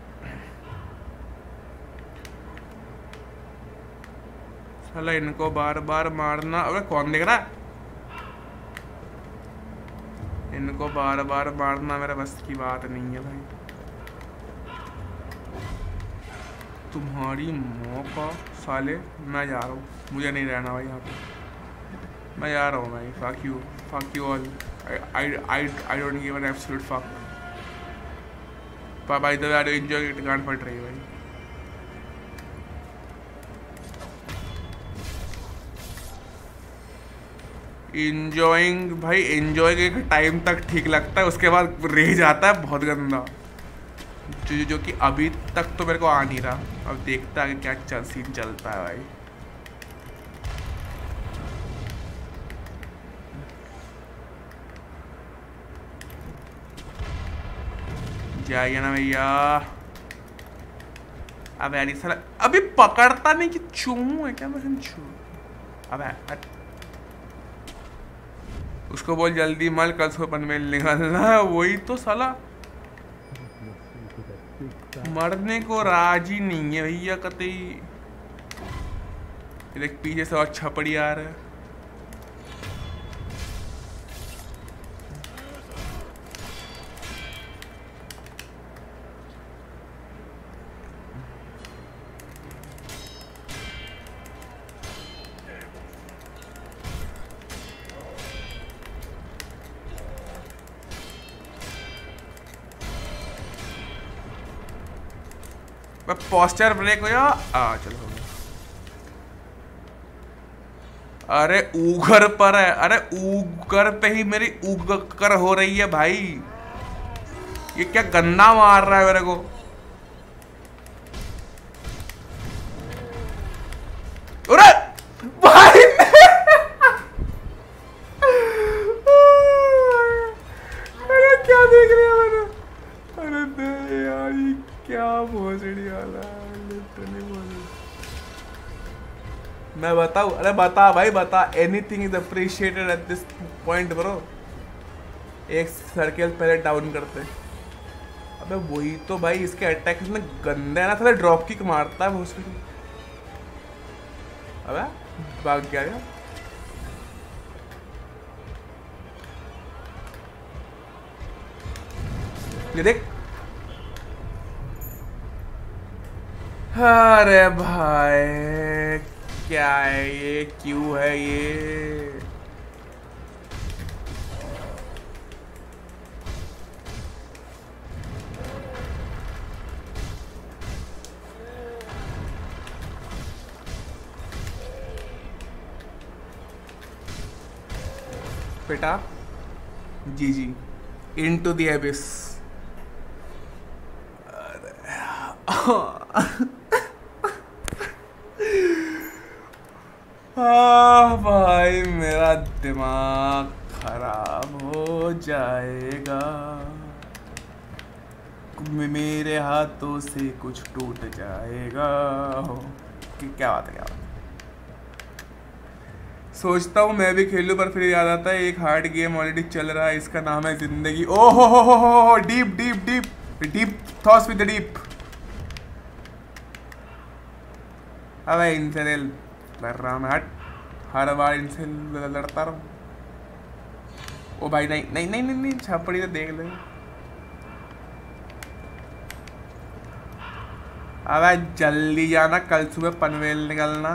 साला इनको बार बार मारना, अबे कौन देख रहा है? इनको बार बार मारना मेरे बस की बात नहीं है भाई। तुम्हारी मौका साले, मैं जा रहा हूँ, मुझे नहीं रहना भाई यहाँ पे, मैं जा रहा हूँ भाई। Fuck you, fuck you all, I I I don't give an absolute fuck. By the way I enjoy it, गांड फट रही है भाई। इंजॉइंग भाई, एंजॉय के टाइम तक ठीक लगता है, उसके बाद रह जाता है बहुत गंदा, जो जो कि अभी तक तो मेरे को आ नहीं रहा। अब देखता है कि क्या चल सीन चलता है भाई। जाइए ना भैया। अब यार साला अभी पकड़ता नहीं कि चूमू है क्या मैं चू। अब उसको बोल जल्दी मल, कल सुबह पनवेल निकलना है। वही तो साला मरने को राजी नहीं है भैया कतई। देख पीछे से और छपड़ी आ रहा है। पोस्टर ब्रेक हो या आ चलो हो गया। अरे ऊगर पर है, अरे ऊगर पे ही मेरी ऊगर हो रही है भाई। ये क्या गंदा मार रहा है मेरे को। अरे भाई अरे क्या देख रहे हो मैंने। अरे यार ये क्या भोसड़ी वाला मैं बताऊं। अरे बता भाई बता, anything is appreciated at this point bro. एक सर्कल पहले डाउन करते। अबे वही तो भाई, इसके अटैक में गंदा है ना, थोड़ा ड्रॉप किक मारता है भोसड़ी। अबे भाग गया क्या? ये देख। अरे भाई क्या है ये, क्यों है ये? बेटा जी जी इनटू द एबिस। हाँ भाई मेरा दिमाग खराब हो जाएगा, मेरे हाथों से कुछ टूट जाएगा। कि क्या बात है क्या बात है। सोचता हूँ मैं भी खेलूं पर फिर याद आता है एक हार्ड गेम ऑलरेडी चल रहा है, इसका नाम है जिंदगी। ओ हो हो हो हो deep deep deep deep thoughts with the deep. अबे इनसे लड़ रहा मैं, हट हर बार इनसे लड़ता रहूं। ओ भाई नहीं नहीं नहीं नहीं, नहीं छपड़ी तो देख ले। अबे जल्दी जाना, कल सुबह पनवेल निकलना।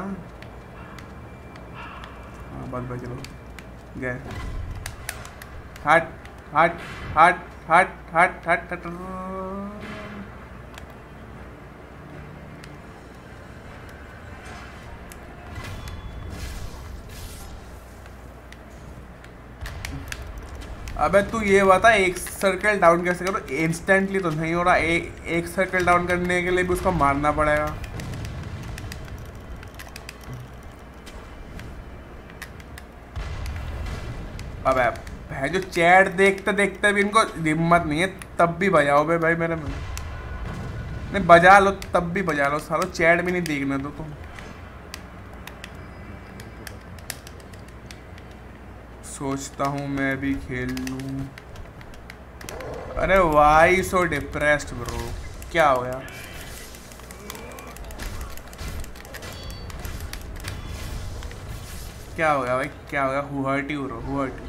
हाँ बस बच लो गए। हट हट हट हट हट हट हट। अबे तू ये बता एक सर्कल डाउन कैसे करो? इंस्टेंटली तो नहीं हो रहा, एक एक सर्कल डाउन करने के लिए भी उसको मारना पड़ेगा। अबे भाई जो चैट देखते देखते भी इनको हिम्मत नहीं है, तब भी बजाओ बे भाई मेरे में। नहीं बजा लो तब भी बजा लो, सालो चैट भी नहीं देखने दो तुम। सोचता हूँ मैं भी खेल लूँ। अरे वाई सो डिप्रेस्ड ब्रो, क्या हो गया? क्या हो गया भाई, क्या हो गया? Who hurt you bro, who hurt you?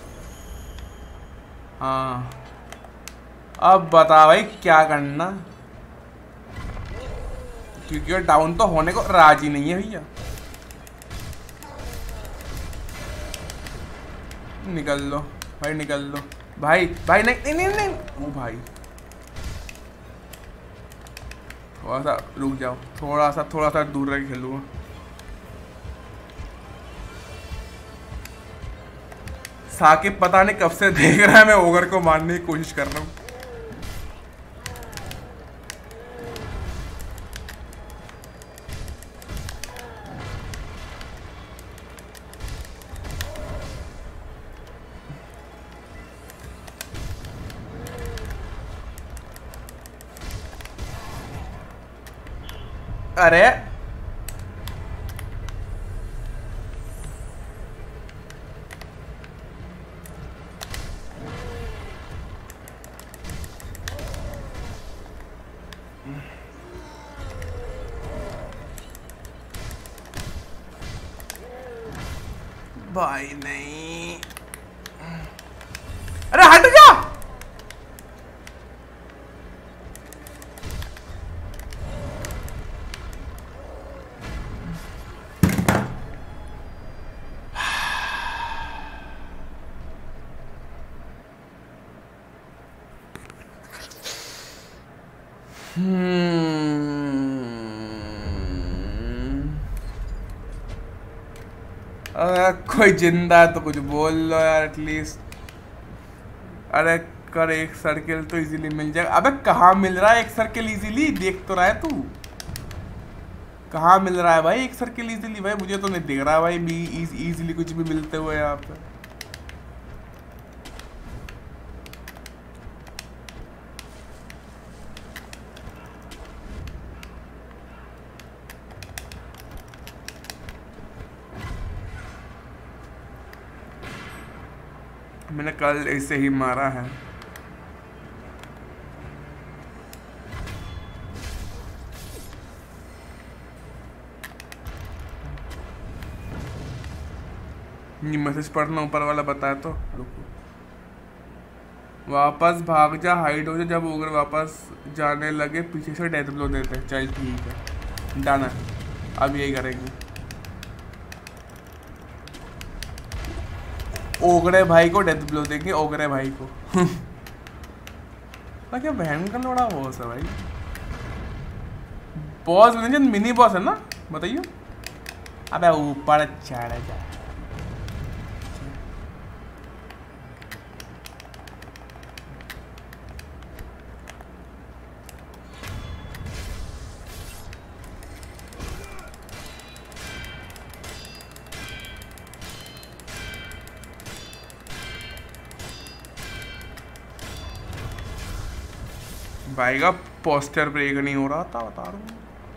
हाँ अब बता भाई क्या करना, क्योंकि डाउन तो होने को राजी नहीं है भैया। निकल लो भाई निकल लो भाई भाई नहीं नहीं नहीं, नहीं। ओ भाई थोड़ा सा रुक जाओ, थोड़ा सा थोड़ा सा दूर रह खेलूँगा। साकिब पता नहीं कब से देख रहा है मैं ओगर को मारने की कोशिश कर रहा हूँ। अरे भाई नहीं, अरे हट जा। अरे कोई जिंदा है तो कुछ बोल लो यार एटलीस्ट। अरे कर एक सर्किल तो इजीली मिल जाएगा। अबे कहाँ मिल रहा है एक सर्किल इजीली? देख तो रहा है तू, कहाँ मिल रहा है भाई एक सर्किल इजीली? भाई मुझे तो नहीं दिख रहा भाई भी इजीली कुछ भी मिलते हुए यहाँ पे। मैंने कल ऐसे ही मारा है। ये मैसेज पढ़ना ऊपर वाला बताया तो रुको। वापस भाग जा, हाइड हो जा, जब उगर वापस जाने लगे पीछे से डेथ ब्लो देते हैं। चल ठीक है डन है, अब यही करेंगे। ओगरे भाई को डेथ ब्लो देंगे, ओगरे भाई को। क्या बहन का लोड़ा बॉस है भाई? बॉस मिनी बॉस है ना, बताइए। अबे ऊपर चढ़ जा। भाई का पोस्टर ब्रेक नहीं हो रहा था, बता रहा हूँ।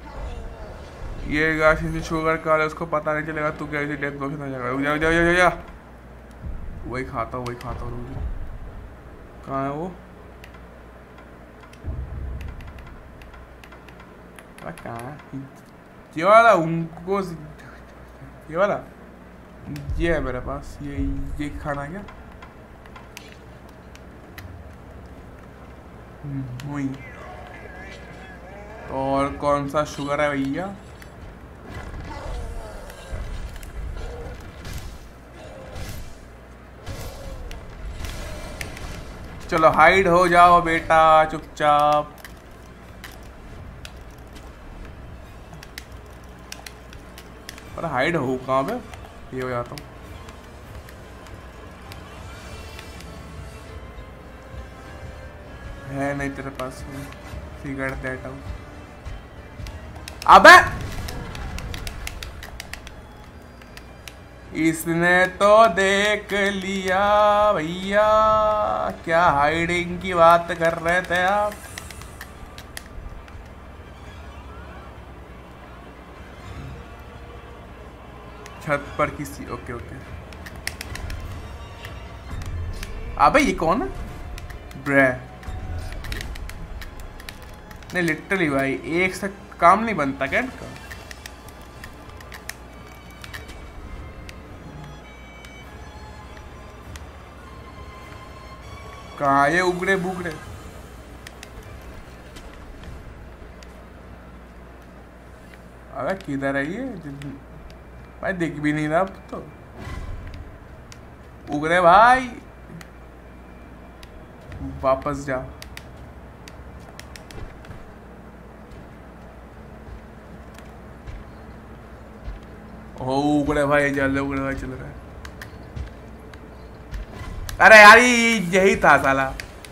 ये गाइस इसे शुगर का है, उसको पता नहीं चलेगा तू कैसे डेथ बॉक्स में जाएगा। जा जा जा जा वही खाता हूँ वही खाता हूँ। कहाँ है वो? कहाँ है ये वाला? उनको ये वाला ये है मेरे पास। ये ये खाना क्या? वही। और कौन सा शुगर है भैया? चलो हाइड हो जाओ बेटा चुपचाप। पर हाइड हो कहाँ पे? ये हो जाता हूँ। है नहीं तेरे पास? Figure that out. अबे इसने तो देख लिया भैया। क्या हाइडिंग की बात कर रहे थे आप? छत पर किसी ओके ओके। अबे ये कौन है? ब्रे नहीं लिटरली भाई एक से काम नहीं बनता क्या इनका? कहाँ ये उगड़े बुगड़े? अबे किधर है ये? भाई दिख भी नहीं रहा अब तो। उगड़े भाई वापस जा। ओ उगड़े भाई चल उगड़े भाई चल रहा है। अरे यार यही था साला।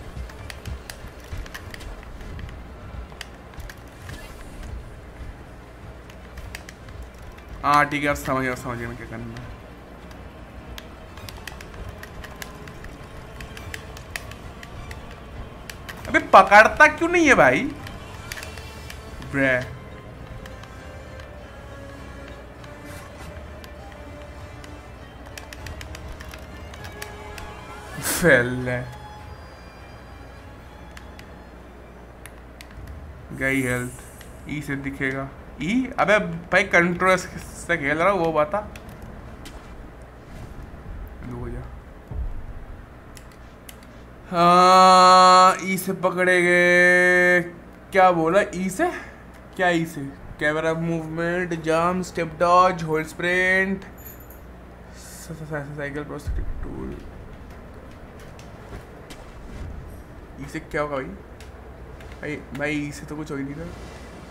हाँ ठीक है समझ गया समझ गया क्या करना है। अबे पकड़ता क्यों नहीं है भाई? ब्रे फेल गई हेल्थ। ई से दिखेगा ई? अबे भाई कंट्रोल से खेल रहा हूँ वो बता। हो जा। हाँ ई से पकड़े गए। क्या बोला ई से? क्या ई से? Camera movement, jump, step dodge, hold sprint, cycle prosthetic tool. E से क्या होगा भाई? भाई भाई ई से तो कुछ हो ही नहीं रहा।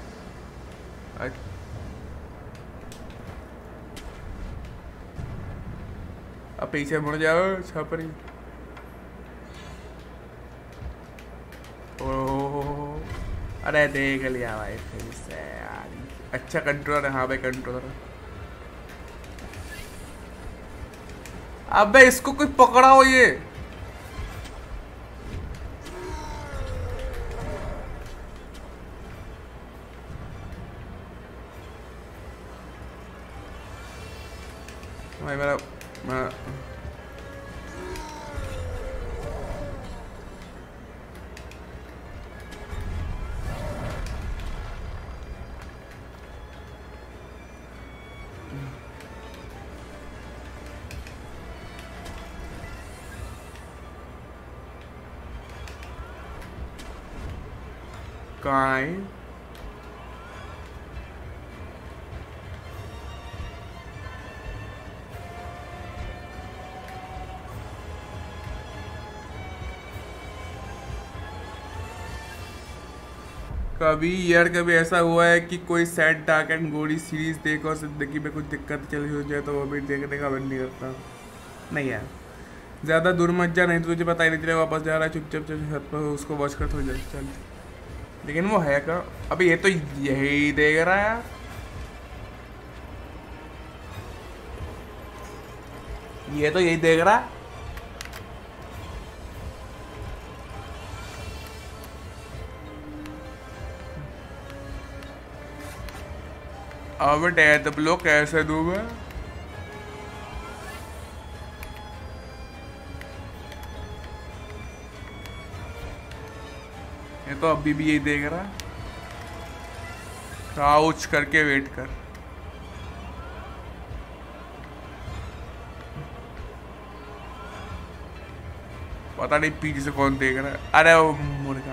अब पीछे मुड़ जाओ छापरी। ओह अरे देख लिया भाई फिर से यार। अच्छा कंट्रोलर है। हाँ भाई कंट्रोलर है। अबे इसको कोई पकड़ाओ ये। भाई मेरा मैं कहाँ है? कभी यार कभी ऐसा हुआ है कि कोई sad dark and gory series देखो और जिंदगी में कुछ दिक्कत चली हो जाए तो वो भी देखने का मन नहीं करता? नहीं यार ज़्यादा दूर मत जा, नहीं तो तुझे पता ही नहीं चलेगा वापस जा रहा है चुपचाप छत पर उसको वॉच कर थोड़ी देर चल। लेकिन वो है का अभी ये तो यही देख रहा है यार। ये तो यही देख रहा है। अब डेथ ब्लो कैसे दूँ मैं? ये तो अभी भी यही देख रहा है। क्राउच करके वेट कर। पता नहीं पीछे से कौन देख रहा है। अरे वो मुर्गा।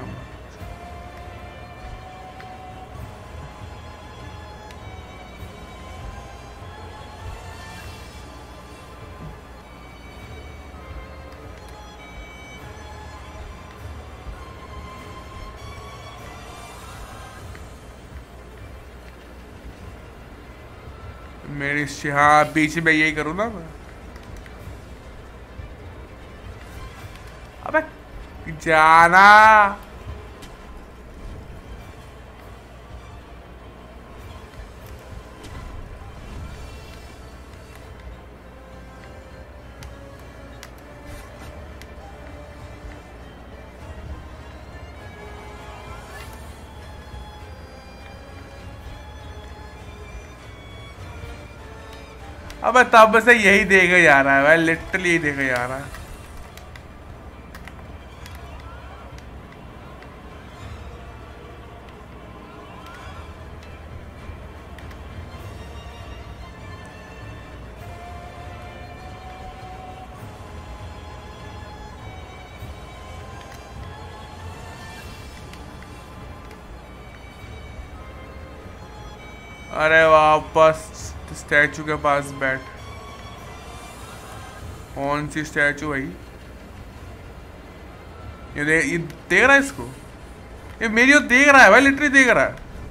मेरी हाँ बीच में यही करूँ ना मैं। अबे जाना। अबे तब से यही देखा जा रहा है भाई, लिटरली यही देखा जा रहा है। अरे वापस स्टैचू के पास बैठ। कौन सी स्टैचू भाई? ये दे, ये देख रहा है इसको? ये मेरी ओर देख रहा है भाई, लिटरली देख रहा है।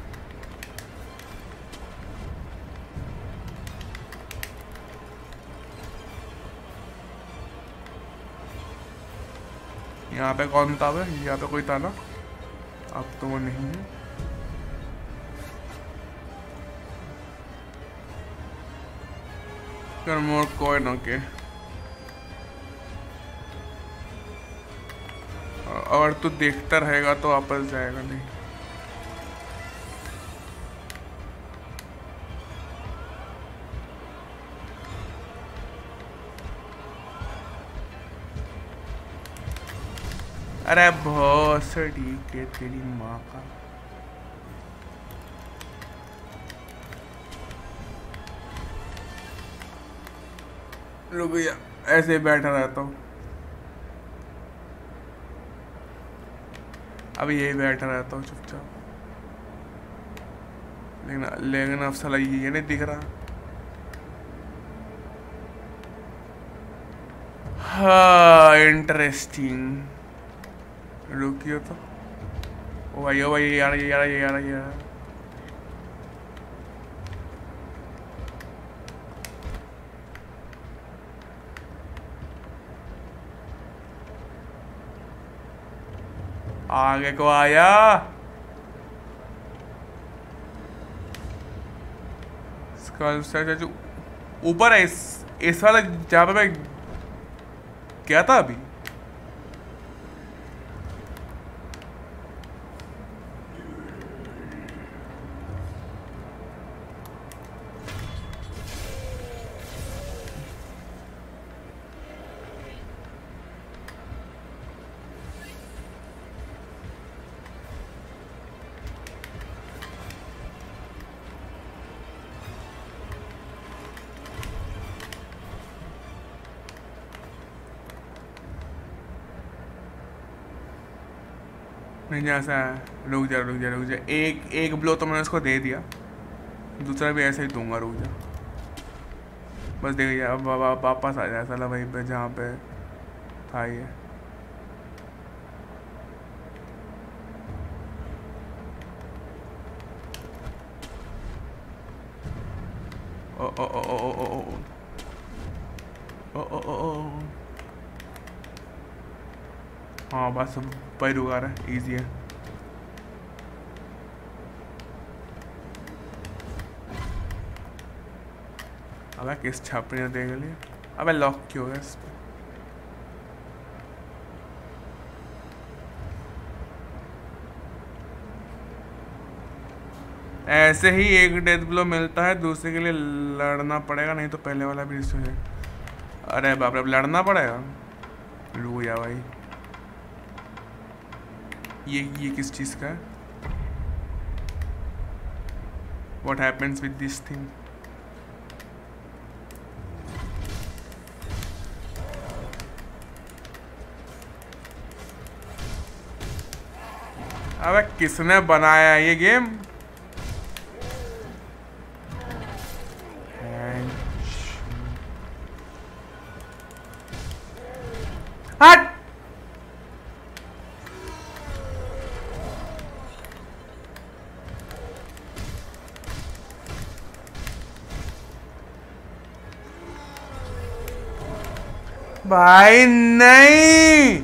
यहाँ पे कौन था भाई? यहाँ पे कोई था ना? अब तो वो नहीं है। More coin okay. और तू देखता रहेगा तो वापस जाएगा नहीं। अरे बहुत ठीक है तेरी माँ का। रुक भैया, ऐसे ही बैठा रहता हूँ अभी, यही बैठा रहता हूँ चुपचाप। लेकिन लेकिन अब साला ये नहीं दिख रहा। हाँ इंटरेस्टिंग। रुकियो तो। ओ भाई ओ भाई यार ये यार ये यार ये यार आगे को आया। ऊपर है इस इस वाला जहाँ पे मैं गया था अभी। नहीं जैसा है। रुक जा रुक जा रुक जा। एक एक ब्लो तो मैंने उसको दे दिया, दूसरा भी ऐसे ही दूंगा। रुक जा बस देख जा। अब वापस आ जाए साला वहीं पे जहाँ पे था ये। ओ ओ ओ ओ ओ ओ ओ ओ ओ ओ हाँ बस पैर उगा रहा है, ईजी है। अबे किस छापने ने देख लिया। अबे लॉक क्यों हो गया इस पे? ऐसे ही एक डेथ ब्लो मिलता है, दूसरे के लिए लड़ना पड़ेगा, नहीं तो पहले वाला भी रिस्टोर है। अरे बाप रे, अब लड़ना पड़ेगा। रुक जा भाई, ये ये किस चीज़ का है? What happens with this thing? अबे किसने बनाया ये गेम? हट! भाई नहीं,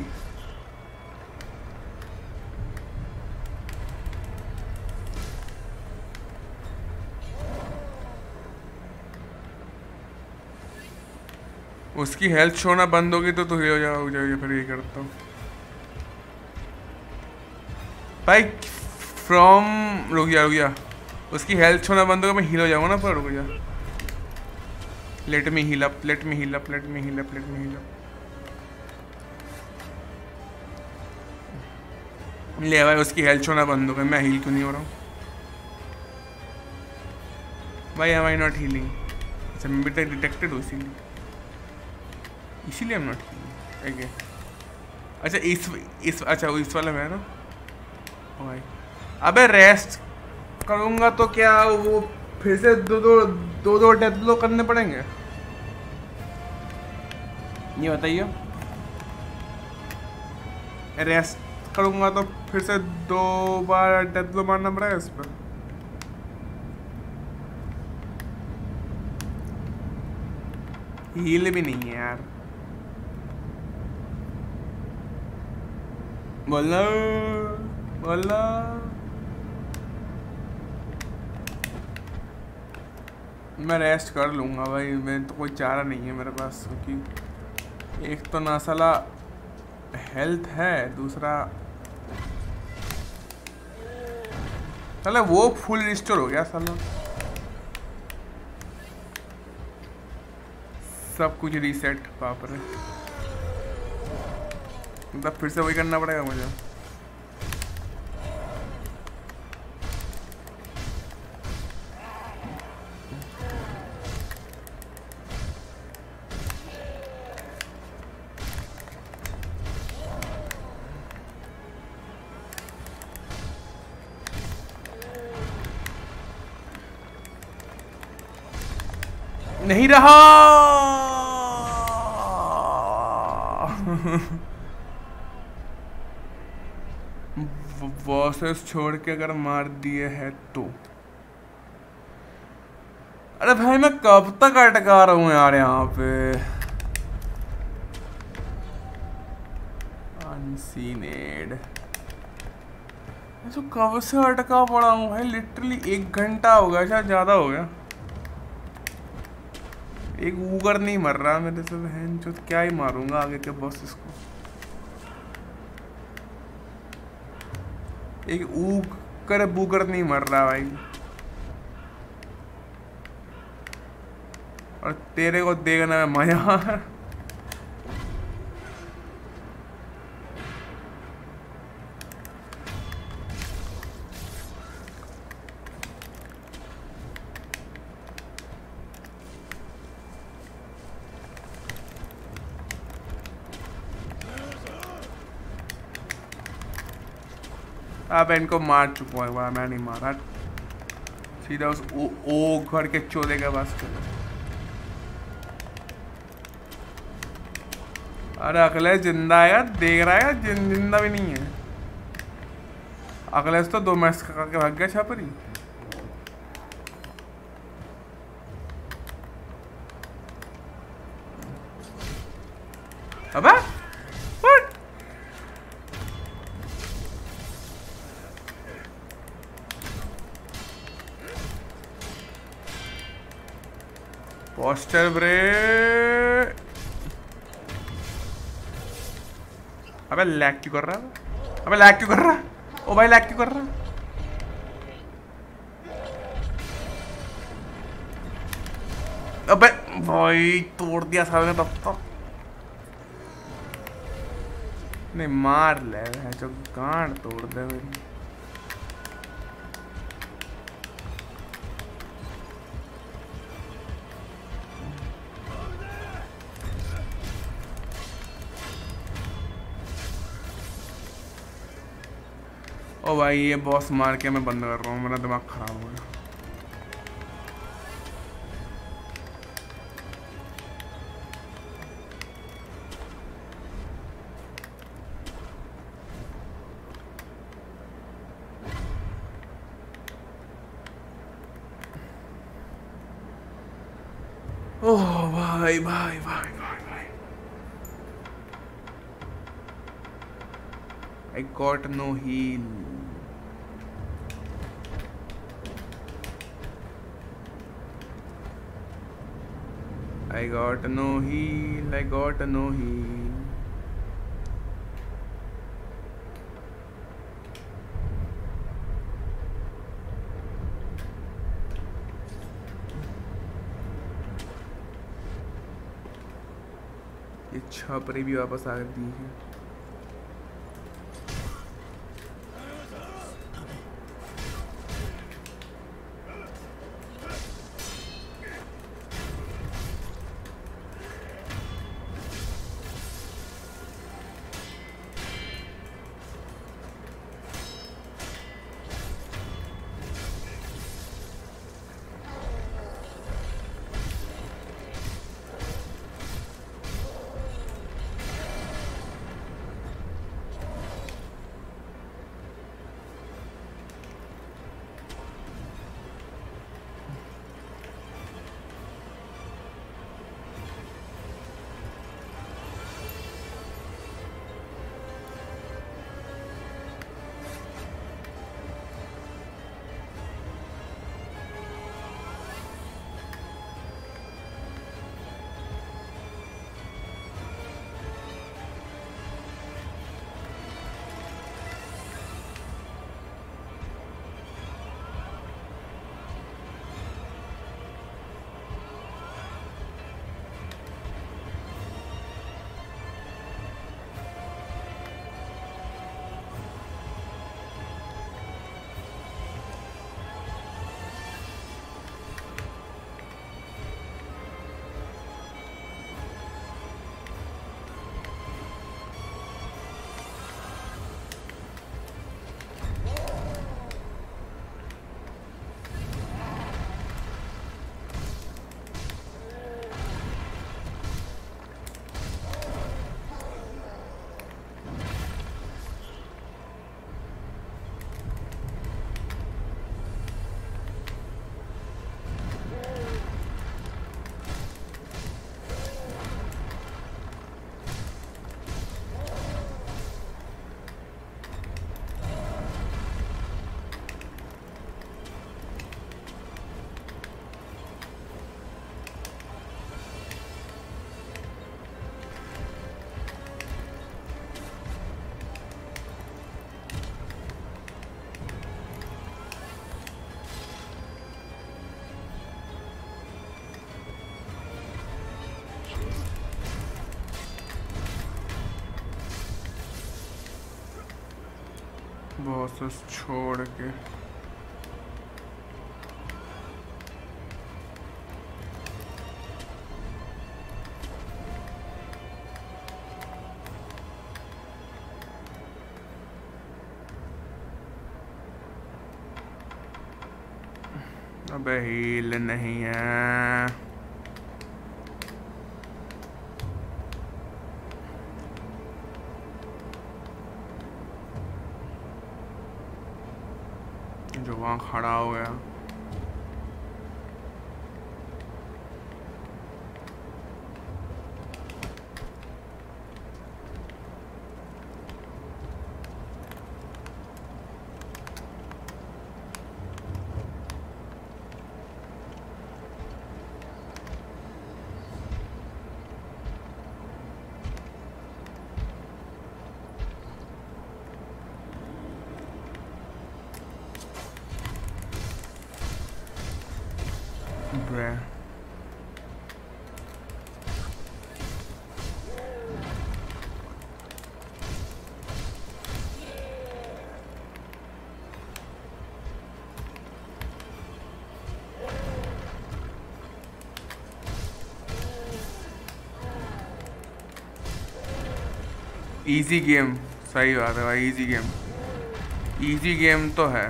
उसकी हेल्थ छोड़ना बंद होगी तो तू ही हो जाओ जाओगे। फिर ये करता हूँ भाई, फ्रॉम रुक जा रुक जा, उसकी हेल्थ छोड़ना बंद होगा, मैं हील हो जाऊंगा ना। पर रुक जा, let me heal up, let me heal up, let me heal up, let me heal up. ले भाई, उसकी हेल्थ छोड़ना बंद हो गया, मैं हील क्यों नहीं हो रहा हूँ भाई? Am I not healing? अच्छा, मैं भी डिटेक्टेड हूँ इसीलिए, इसीलिए एम नॉट हीलिंग। ओके, अच्छा इस इस अच्छा इस वाले में है ना भाई। अबे रेस्ट करूँगा तो क्या वो फिर से दो दो दो दो डेथ ब्लो करने पड़ेंगे? ये बताइए, रेस्ट करूँगा तो फिर से दो बार डेथ ब्लो मारना पड़ेगा इस पर? हील भी नहीं है यार, बोलना बोलना। मैं रेस्ट कर लूँगा भाई, मैं तो कोई चारा नहीं है मेरे पास, क्योंकि एक तो ना साला हेल्थ है, दूसरा साला वो फुल रिस्टोर हो गया साला, सब कुछ रीसेट। बाप रे, मतलब फिर से वही करना पड़ेगा मुझे। नहीं रहा बॉसेस छोड़ के अगर मार दिए है तो। अरे भाई मैं कब तक अटका रहा हूँ यार यहाँ पे। अनसीनेड तो कब से अटका पड़ा हूँ भाई, लिटरली एक घंटा हो गया, शायद ज्यादा हो गया। एक ऊगर नहीं मर रहा मेरे से, बहन जो क्या ही मारूंगा आगे के बॉसेस को। एक ऊगर बूगर नहीं मर रहा भाई, और तेरे को देखना में मजा। अब इनको मार चुका है, मैं नहीं मारा, सीधा उस ओ, ओ घर के चोले के पास चलो। अरे अगले जिंदा है यार, देख रहा है, जिन, जिंदा भी नहीं है। अगले तो दो मैच करके भाग गया छापरी। अबे पोस्टर ब्रे, अबे लैग क्यों कर रहा है? अबे लैग क्यों कर रहा है? ओ भाई लैग क्यों कर रहा है? अबे भाई तोड़ दिया साले ने तब तक। नहीं मार ले जो गांड तोड़ दे मेरी। ओ भाई ये बॉस मार के मैं बंद कर रहा हूँ, मेरा दिमाग खराब हो गया। ओह भाई भाई भाई भाई भाई I got no heal. I got no heal. I got no heal. ये छापरी भी वापस आ गई है। बॉसेस छोड़ के अबे हील नहीं है। जो वहाँ खड़ा हो गया इजी गेम, सही बात है भाई, इजी गेम, इजी गेम तो है।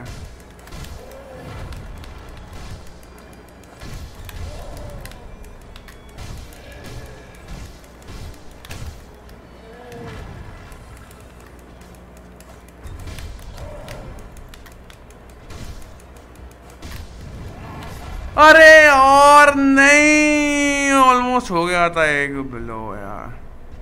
अरे और नहीं, ऑलमोस्ट हो गया था एक ब्लो यार।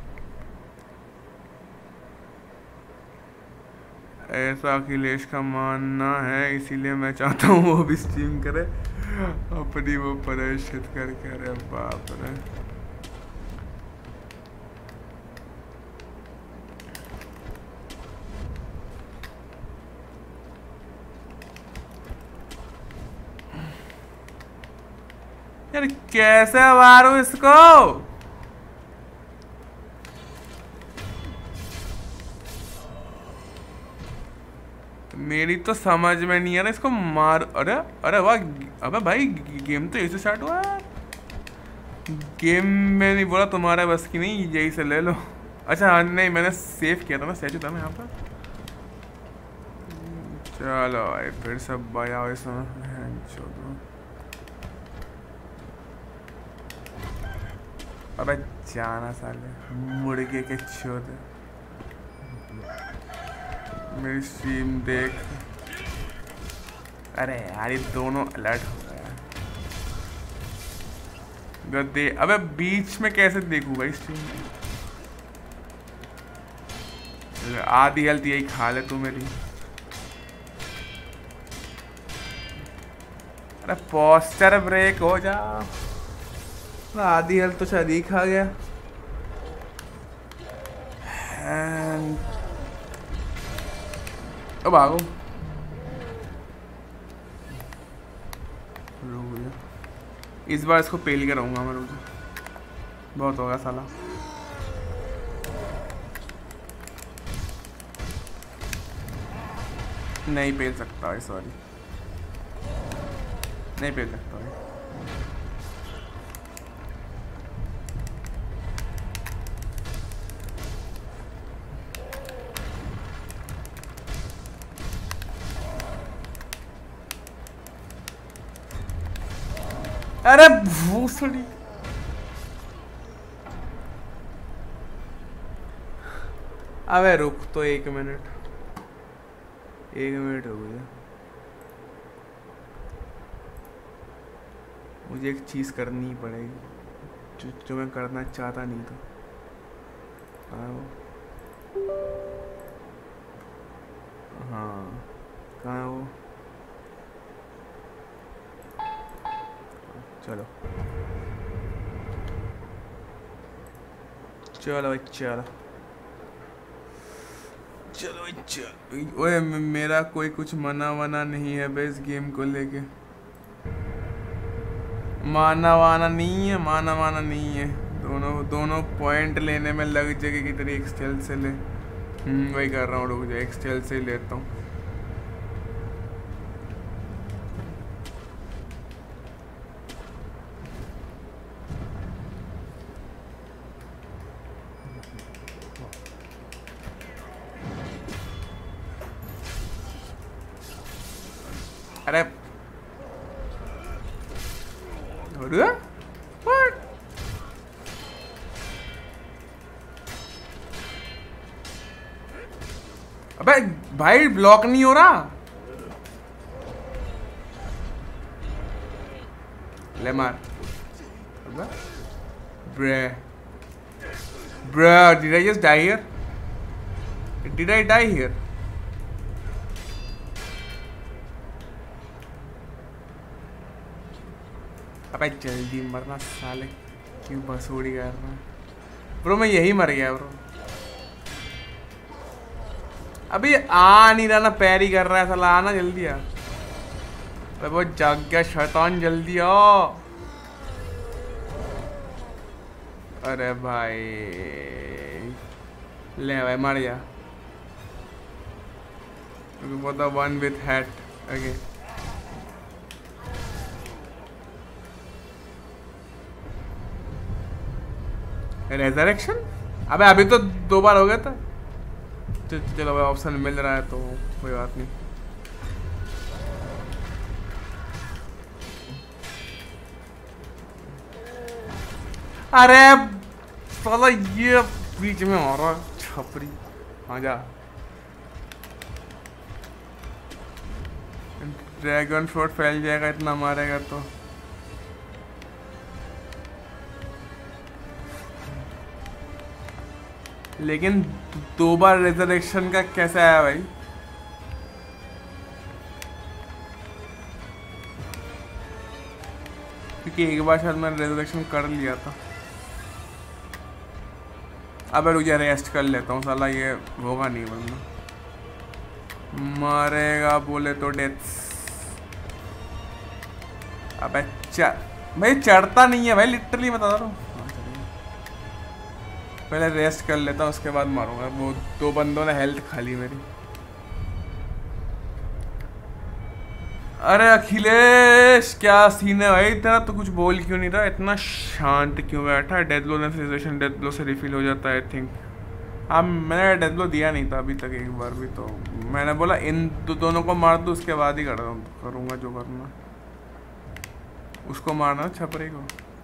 ऐसा अखिलेश का मानना है, इसीलिए मैं चाहता हूँ वो भी स्ट्रीम करे अपनी वो प्रदर्शित करके। अरे बाप रे, यार कैसे मारूं इसको? मेरी तो समझ में नहीं आ रहा इसको मार। अरे अरे वाह, अबे भाई गेम तो ऐसे स्टार्ट हुआ है। गेम में नहीं बोला तुम्हारे बस की नहीं, यही से ले लो। अच्छा नहीं, मैंने सेव किया था ना, स्टैचू था ना यहाँ पर। चलो भाई फिर सब बया इसमें छोड़ो। अबे जाना साले मुर्गे के छोटे, मेरी स्ट्रीम देख। अरे यार ये दोनों अलर्ट हो गया गद्दे। अबे बीच में कैसे देखूं भाई स्ट्रीम? आधी हेल्थ यही खा ले तू मेरी। अरे पोस्टर ब्रेक हो जा। आधी हेल्थ तो शायद ही खा गया। And... अब भागो। इस बार इसको पेल के रहूंगा मैं, रुको बहुत होगा साला। नहीं पेल सकता है, सॉरी नहीं पेल सकता है। अरे भूसड़ी, अबे रुक तो एक मिनट, एक मिनट हो गया। मुझे एक चीज करनी पड़ेगी जो, जो मैं करना चाहता नहीं था। हाँ कहाँ है वो? चलो चलो भाई चलो चलो भाई चलो। ओए मेरा कोई कुछ मना वना नहीं है भाई इस गेम को लेके। माना वाना नहीं है, माना वाना नहीं है। दोनों दोनों पॉइंट लेने में लग जाएगी कि तेरी एक्सटेल से ले। हम्म वही कर रहा हूँ, रुक जा एक्सटेल से ही लेता हूँ। अरे What? अबे भाई ब्लॉक नहीं हो रहा। ले मार। Bruh. Bruh, did I just die here? Did I die here? अबे जल्दी मरना साले, क्यों बसोड़ी कर रहा है? ब्रो मैं यही मर गया ब्रो। अभी आ नहीं रहा ना, पैर ही कर रहा है साला। आना जल्दी आ। अबे वो जाग गया शैतान, जल्दी आओ। अरे भाई ले भाई मर जा। वो the one with hat okay. Resurrection? अबे अभी तो दो बार हो गया था। चलो भाई ऑप्शन मिल रहा है तो कोई बात नहीं। अरे साला ये बीच में आ रहा छपरी, आ जा। ड्रैगन शॉट फैल जाएगा इतना मारेगा तो। लेकिन दो बार रेजरेक्शन का कैसे आया भाई? क्योंकि एक बार शायद मैंने रेजरेक्शन कर लिया था। अब रुक जा, रेस्ट कर लेता हूँ, साला ये होगा नहीं वरना मारेगा बोले तो डेथ। अबे चढ़ भाई, चढ़ता नहीं है भाई, लिटरली बता रहा हूँ। पहले रेस्ट कर लेता हूँ उसके बाद मारूंगा। वो दो बंदों ने हेल्थ खा ली मेरी। अरे अखिलेश क्या सीन है भाई तेरा? तो कुछ बोल क्यों नहीं रहा? इतना शांत क्यों बैठा है? डेथ ब्लो ने सिचुएशन डेथ ब्लो से रिफिल हो जाता है आई थिंक। हाँ मैंने डेथ ब्लो दिया नहीं था अभी तक एक बार भी, तो मैंने बोला इन दो, दोनों को मार दूँ उसके बाद ही कर करूँगा जो करना। उसको मारना छपरे को,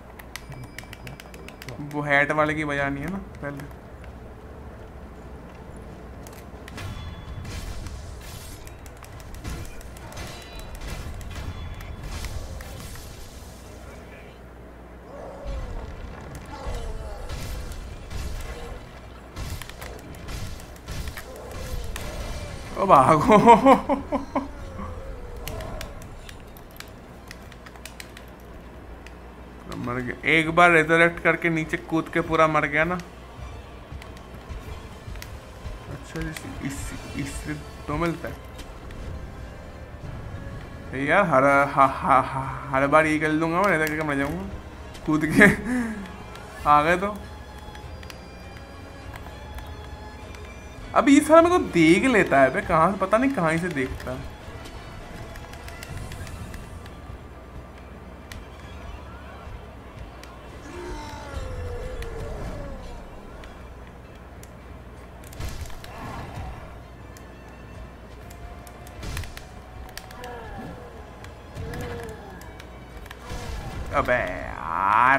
वो हैट वाले की बजानी है ना पहले। ओ भागो मर गया। एक बार रेजरेक्ट करके नीचे कूद के पूरा मर गया ना। अच्छा इस इससे तो मिलता है यार। हर हा, हा, हा, हर बार ये कर लूंगा मैं, रेजरेक्ट करके मर जाऊंगा कूद के। आ गए तो अभी ये सारा मेरे को देख लेता है बे, कहाँ से पता नहीं कहाँ से देखता है। अबे यार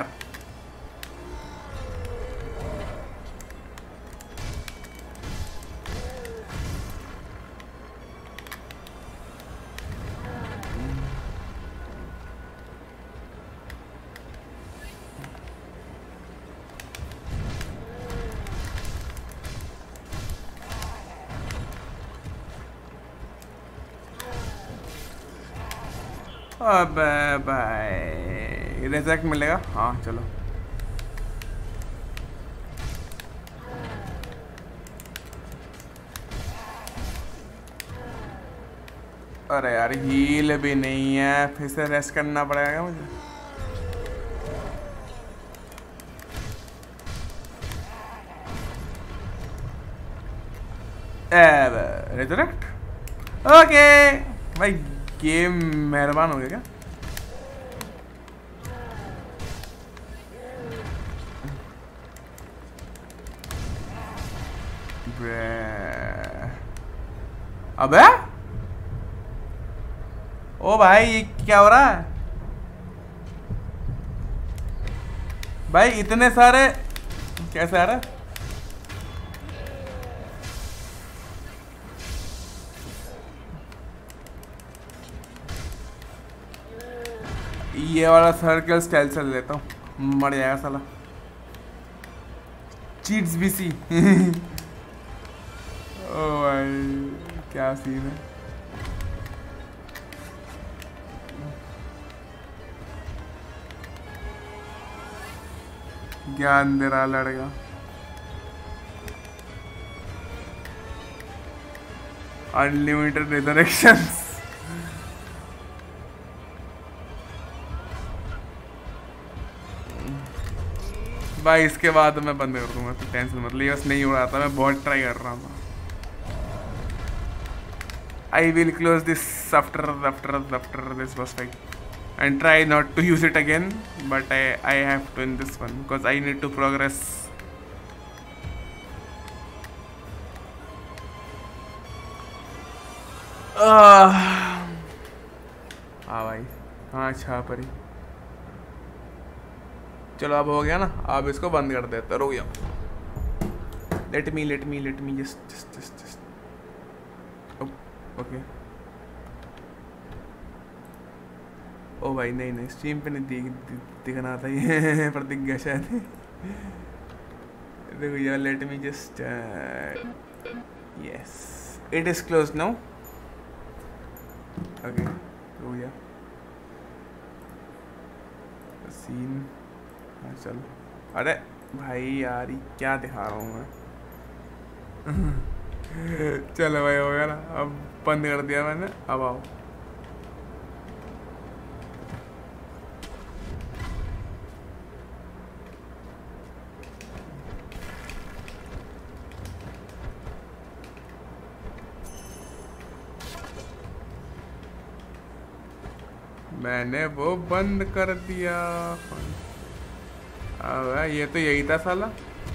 अबे भाई रेजरेक्ट मिलेगा। हाँ चलो अरे यार हील भी नहीं है, फिर से रेस्ट करना पड़ेगा मुझे। रेजरेक्ट ओके भाई, गेम मेहरबान हो गया क्या? अबे ओ भाई ये क्या हो रहा है भाई? इतने सारे कैसे आ रहा है? ये वाला सर्कल स्टाइल से लेता हूँ, मर जाएगा साला। चीट्स भी सी। ओ भाई क्या सीन है। ज्ञान दे रहा लड़का। Unlimited resurrections. भाई इसके बाद मैं बंद कर दूंगा, तो टेंशन मत ले। बस नहीं हो रहा था, मैं बहुत ट्राई कर रहा था। I will close this after after after this boss fight and try not to use it again, but I I have to in this one because I need to progress. हाँ भाई, हाँ अच्छा परी। चलो अब हो गया ना, अब इसको बंद कर देते। रुक जाओ, let me let me let me just just just just okay. ओ भाई नहीं नहीं, स्ट्रीम पे नहीं दिख दिखना था ये पर दिख गया शायद। देखो यार, let me just yes, it is close now. Okay हो गया सीन। हाँ चल, अरे भाई यार ये क्या दिखा रहा हूँ मैं। चलो भाई हो गया ना, अब बंद कर दिया मैंने, अब आओ। मैंने वो बंद कर दिया। अब ये तो यही था साला।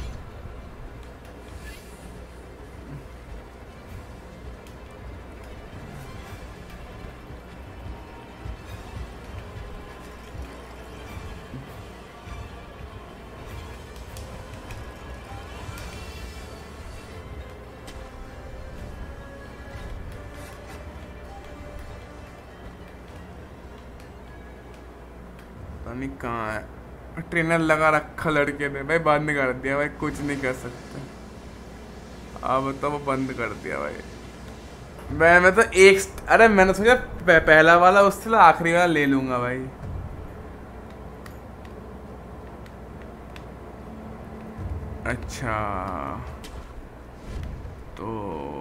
नहीं कहाँ है, ट्रेनर लगा रखा लड़के ने भाई, बंद कर दिया भाई, कुछ नहीं कर सकते। अब तो वो बंद कर दिया भाई। मैं मैं तो एक, अरे मैंने सोचा पहला वाला उससे आखिरी वाला ले लूंगा भाई। अच्छा तो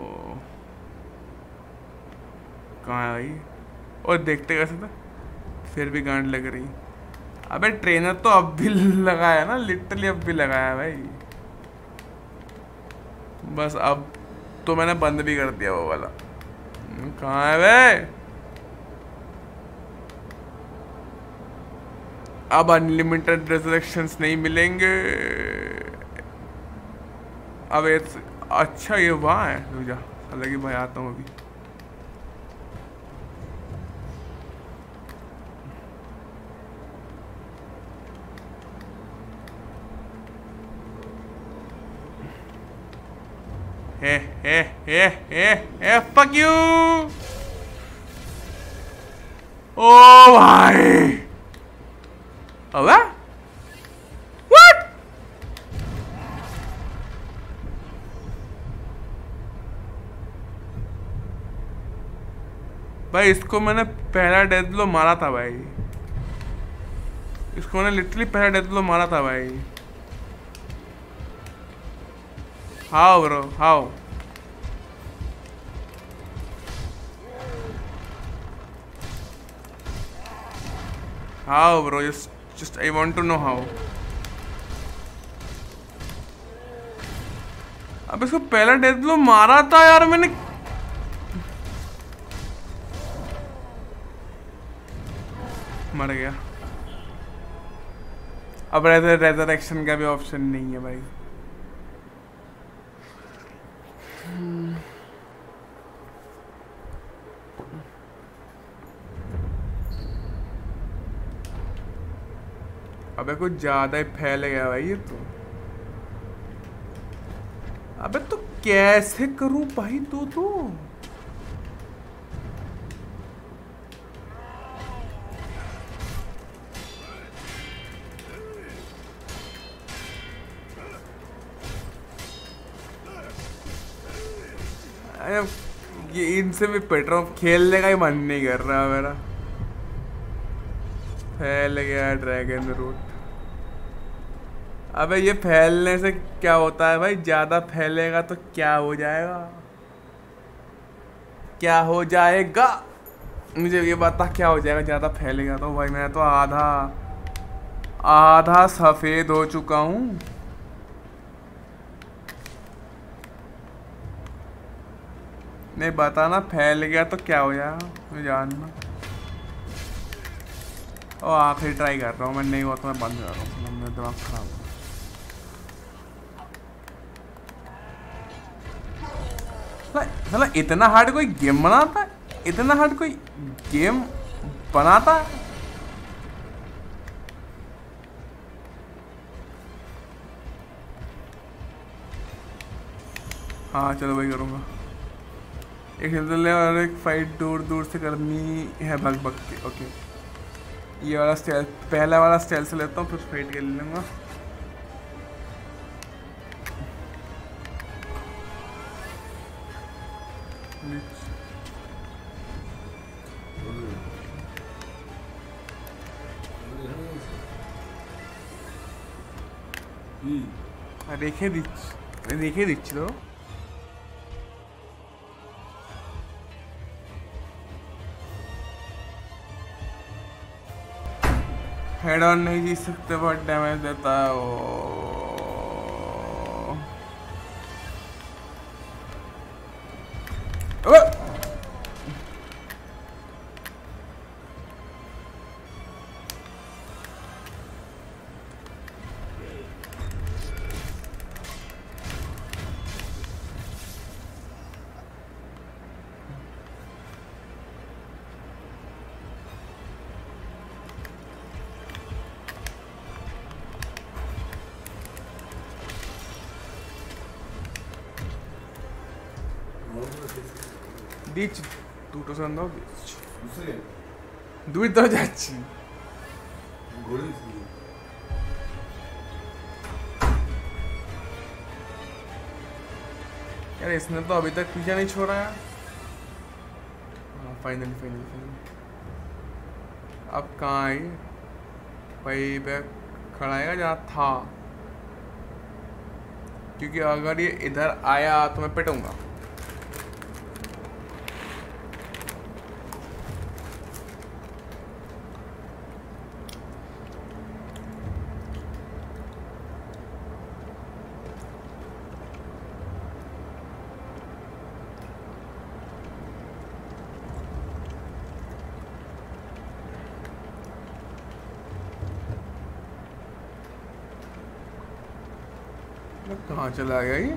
कहाँ है भाई, और देखते कैसे था, फिर भी गांड लग रही। अबे ट्रेनर तो अब भी लगाया ना, लिटरली अब भी लगाया भाई। बस अब तो मैंने बंद भी कर दिया वो वाला। कहाँ है बे? अब अनलिमिटेड रिजरेक्शंस नहीं मिलेंगे। अब अच्छा ये वहाँ है, रुक जा, हालांकि भाई आता हूँ अभी। Hey, hey, hey, hey, hey, fuck you! Oh भाई! अबे? What? भाई इसको मैंने पहला डेथ ब्लो मारा था भाई, इसको मैंने लिटरली पहला डेथ ब्लो मारा था भाई। How bro? How? How bro? Just, just I want to know how. अब इसको पहला डेथ ब्लो मारा था यार मैंने। मर गया। अब रेजरेक्शन का भी ऑप्शन नहीं है भाई। अबे कुछ ज्यादा ही फैल गया भाई ये तो। अबे तो कैसे करूं भाई दो तो? ये इनसे भी पेट्रोल खेलने का ही मन नहीं कर रहा मेरा। फैल गया ड्रैगन रूट। अबे ये फैलने से क्या होता है भाई, ज्यादा फैलेगा तो क्या हो जाएगा, क्या हो जाएगा मुझे ये बता, क्या हो जाएगा ज्यादा फैलेगा तो? भाई मैं तो आधा आधा सफेद हो चुका हूँ। नहीं बताना, फैल गया तो क्या हो जाएगा मुझे जानना। और आखिरी ट्राई कर रहा हूँ मैं, नहीं हुआ तो मैं बंद कर रहा हूँ, मेरा दिमाग खराब है। साला इतना हार्ड कोई गेम बनाता है? इतना हार्ड कोई गेम बनाता है? हाँ चलो वही करूँगा। एक हिलने और एक फाइट दूर दूर से करनी है भग भग के। ओके ये वाला स्टाइल, पहला वाला स्टाइल से लेता हूँ, फिर फाइट कर लूँगा। রেখে দিচ্ছি রেখে দিচ্ছি তো हेड ऑन नहीं जीत सकते बहुत डैमेज देता है वो। দিচ্ছি দুটো সন্দেহ দিচ্ছি দুই তো যাচ্ছি यार इसने तो अभी तक पीछा नहीं छोड़ा है। हाँ फाइनली फाइनली फाइनली अब कहाँ आई भाई पे खड़ा है जहाँ था, क्योंकि अगर ये इधर आया तो मैं पिटूंगा। कहाँ चला गया ये?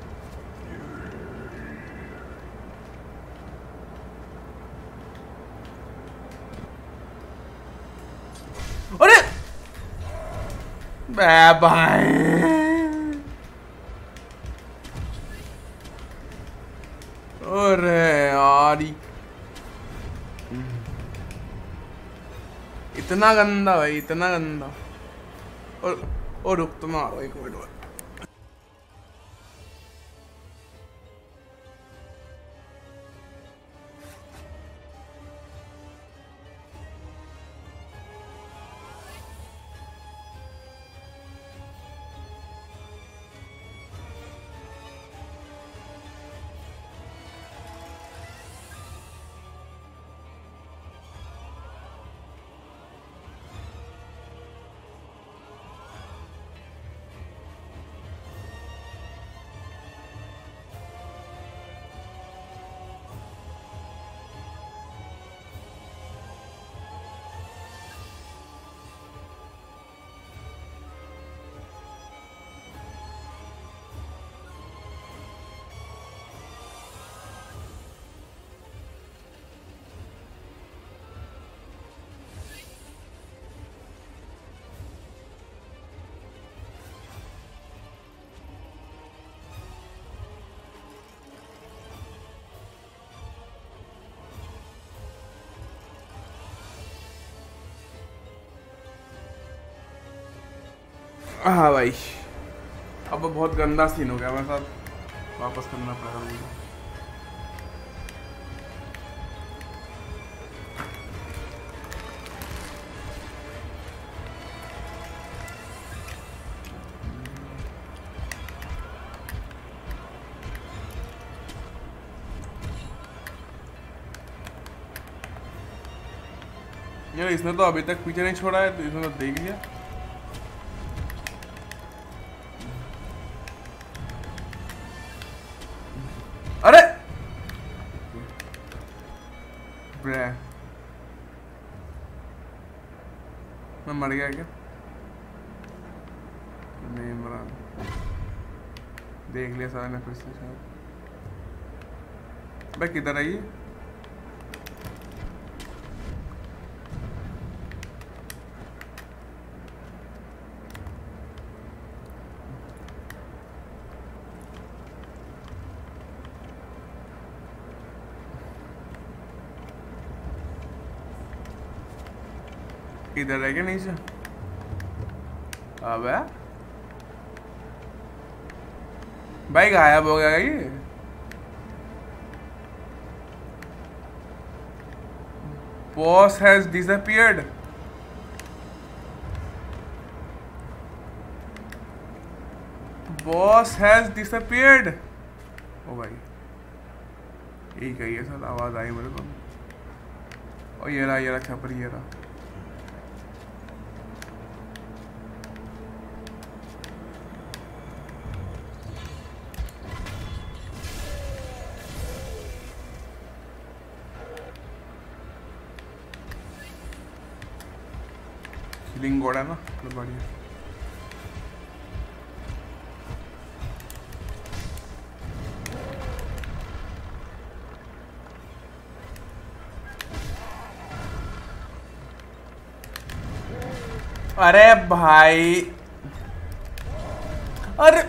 अरे भाई अरे यार इतना गंदा भाई इतना गंदा। और और रुक तो मारो एक मिनट। हाँ भाई अब बहुत गंदा सीन हो गया मेरे साथ, वापस करना पड़ेगा मुझे। यार इसने तो अभी तक पीछे नहीं छोड़ा है, तो इसने तो देख लिया। अरे मैं मर गया क्या? नहीं मरा, देख लिया सारा ने फिर से शायद। भाई किधर आई? इधर है क्या नीचे? अबे भाई गायब हो गया ये। Boss has disappeared. Boss has disappeared. ओ भाई यही कही है सर, आवाज आई मेरे को। और ये रहा ये रहा छपर, ये रहा। किलिंग गोड़ा ना मतलब बढ़िया। अरे भाई अरे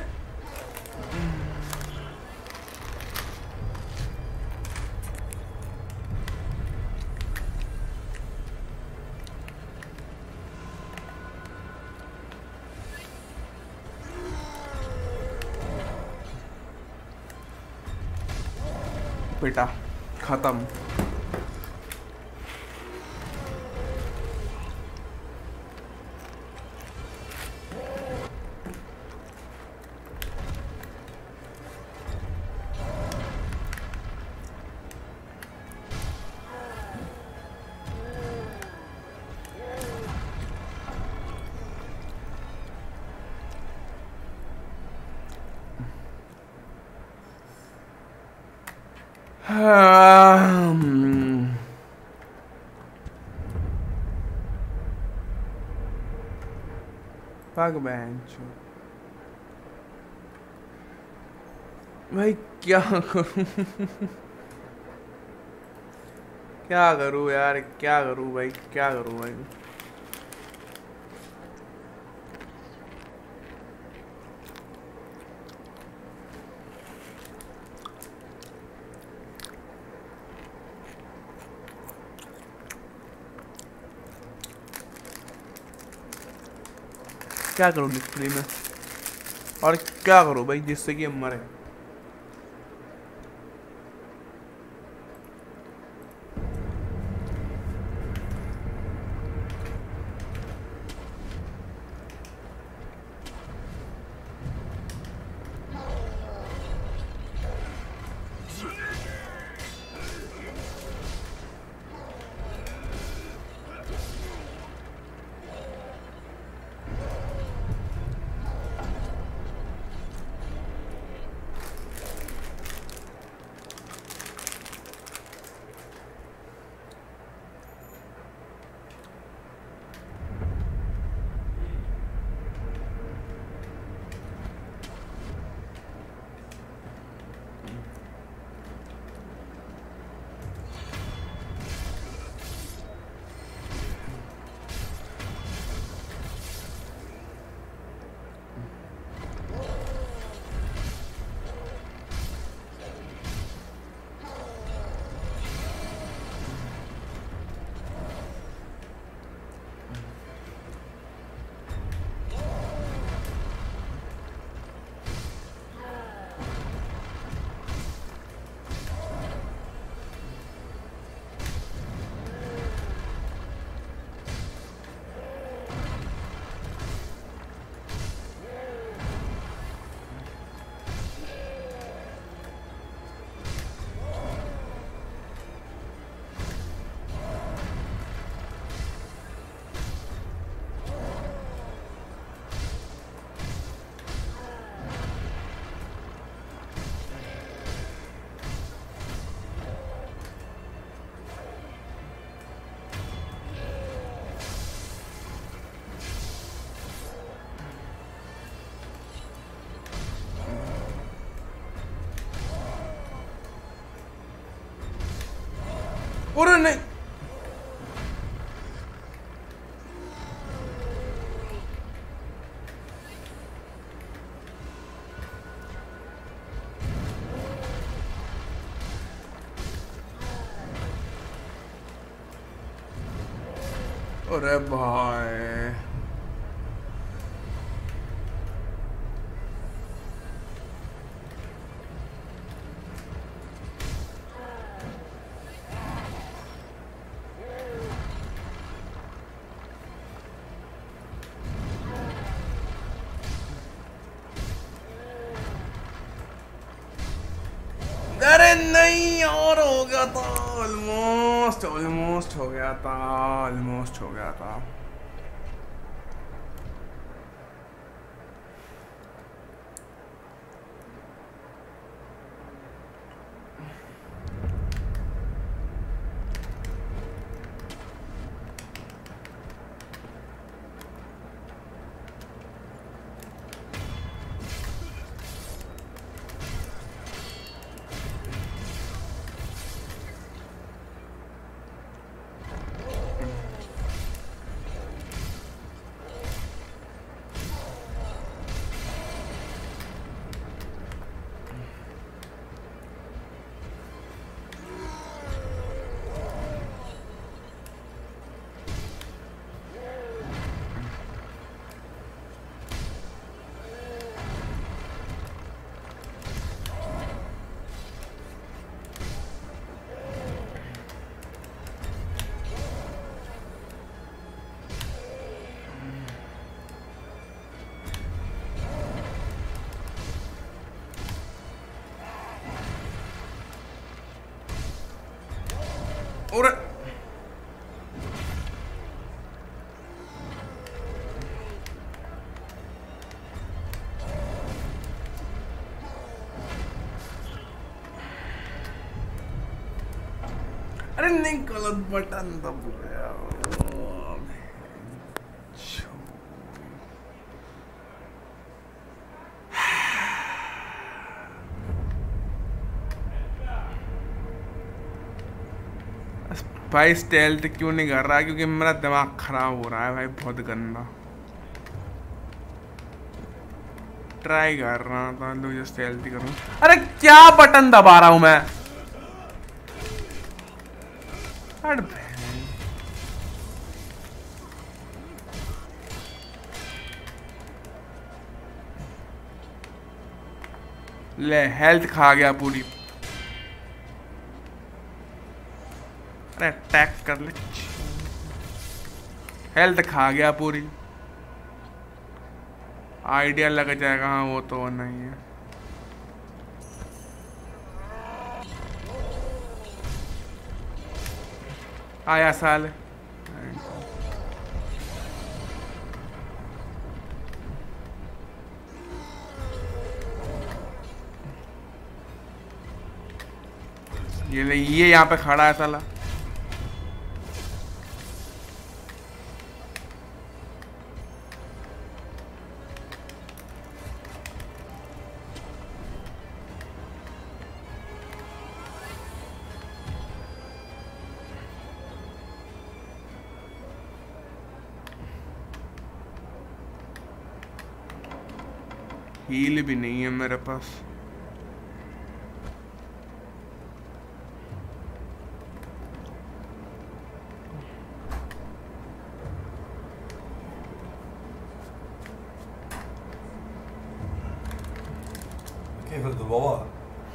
बेटा खत्म। भाग बेंच भाई क्या करूं क्या करूं यार, क्या करूं भाई, क्या करूं भाई। क्या करूं लिटरली में, और क्या करूं भाई जिससे कि हम मरे। और नहीं अरे भाई अरे नहीं और हो गया था ऑलमोस्ट ऑलमोस्ट हो गया था ऑलमोस्ट हो गया था और अरे नहीं गलत बटन दब गया भाई स्टेल्थ क्यों नहीं कर रहा क्योंकि मेरा दिमाग खराब हो रहा है भाई बहुत गंदा ट्राई कर रहा था लो जो स्टेल्थ करूं अरे क्या बटन दबा रहा हूं मैं अरे ले हेल्थ खा गया पूरी अटैक कर ले हेल्थ खा गया पूरी आइडिया लग जाएगा हाँ वो तो नहीं है आया साल ये ले ये यहाँ पे खड़ा है साला हील भी नहीं है मेरे पास كيف الضبابة؟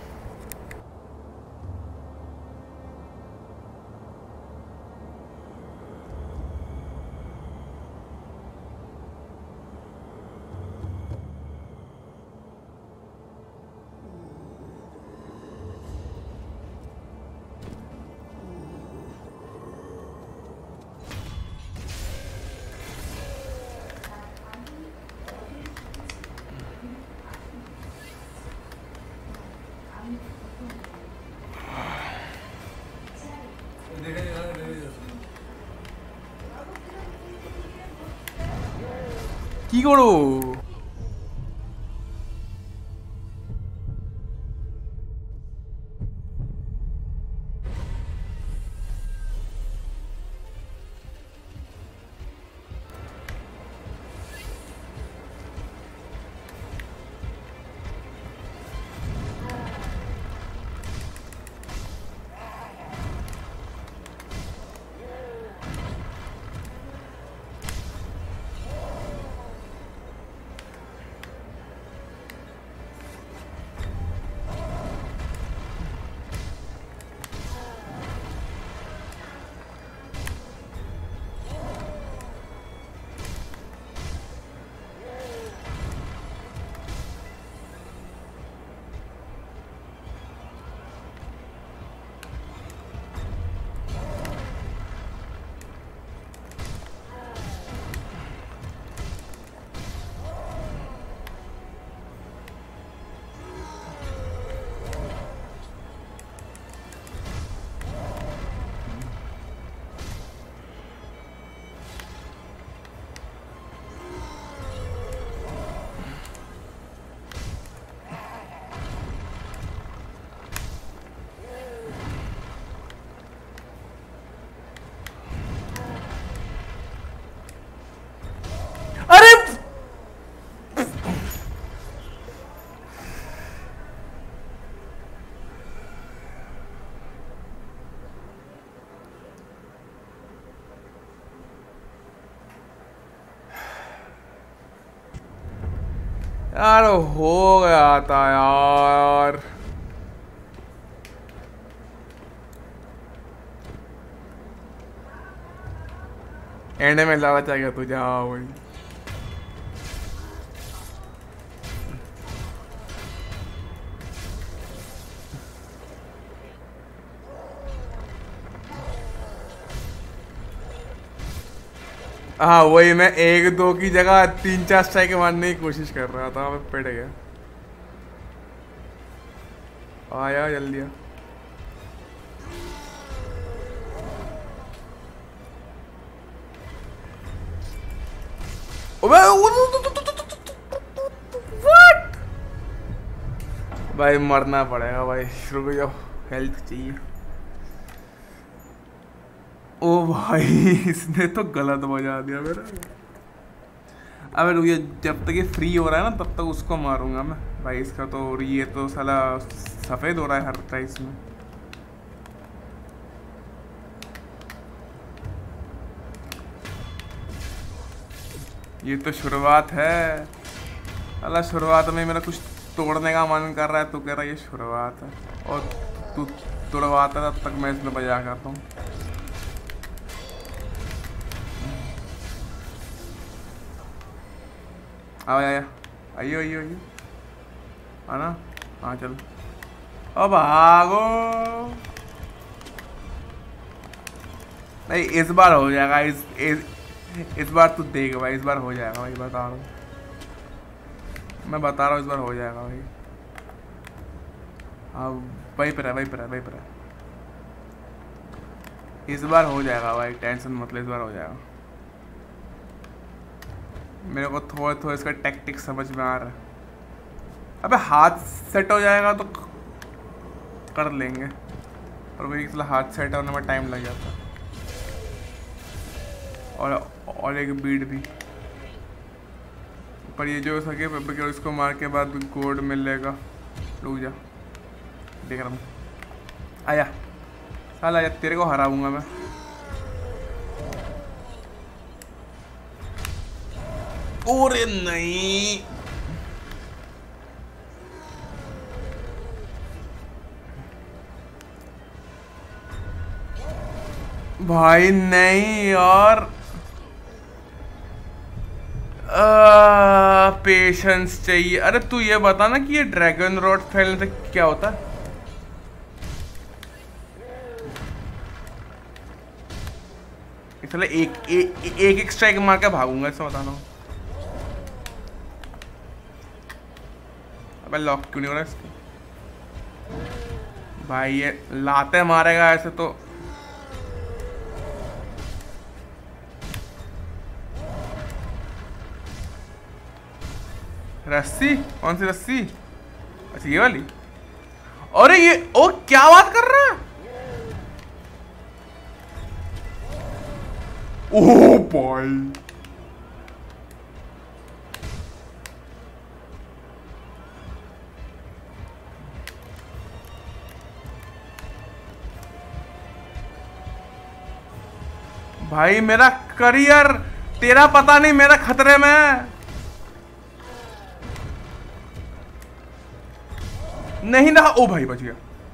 কি করো यार हो गया था यार। एंड में लालच आ गया तुझे। हाँ वही हाँ वही मैं एक दो की जगह तीन चार स्ट्राइक मारने की कोशिश कर रहा था, मैं पिट गया। आया जल्दी आ। What? भाई मरना पड़ेगा भाई, रुक जाओ, हेल्थ चाहिए। ओ भाई इसने तो गलत बजा दिया मेरा। अबे रुक, ये जब तक ये फ्री हो रहा है ना तब तक उसको मारूंगा मैं भाई। इसका तो ये तो साला सफेद हो रहा है हर प्राइस में। ये तो शुरुआत है अल्लाह, शुरुआत में मेरा कुछ तोड़ने का मन कर रहा है, तो कह रहा है ये शुरुआत है, और तू तोड़वाता है तब तक मैं इसमें बजा करता हूँ। आओ आया आइयो आइयो आइयो आना। हाँ चल अब भागो। नहीं इस बार हो जाएगा, इस इस, इस बार तू देख भाई, इस बार हो जाएगा भाई, बता रहा हूँ मैं, बता रहा हूँ इस बार हो जाएगा भाई। हाँ वही पर है वही पर है वही पर है, इस बार हो जाएगा भाई, टेंशन मत ले, इस बार हो जाएगा। मेरे को थोड़ा थोड़ा इसका टैक्टिक्स समझ में आ रहा है। अबे हाथ सेट हो जाएगा तो कर लेंगे, और वही इसलिए हाथ सेट होने में टाइम लग जाता है। और और एक बीट भी पर ये जो हो सके क्योंकि इसको मार के बाद गोल्ड मिलेगा। रुक जा देख रहा हूँ, आया साला आया, तेरे को हराऊंगा मैं। ओरे नहीं भाई नहीं यार, पेशेंस चाहिए। अरे तू ये बता ना कि ये ड्रैगन रॉड फैलने से क्या होता है? इसलिए एक एक एक, एक स्ट्राइक मार के भागूंगा, इससे बताना। अबे लॉक क्यों नहीं हो रहा इसको? भाई ये लाते मारेगा ऐसे तो। रस्सी? कौन सी रस्सी? अच्छा ये वाली। अरे ये ओ क्या बात कर रहा है? ओह भाई भाई मेरा करियर तेरा पता नहीं, मेरा खतरे में है। नहीं ना, ओ भाई बच गया।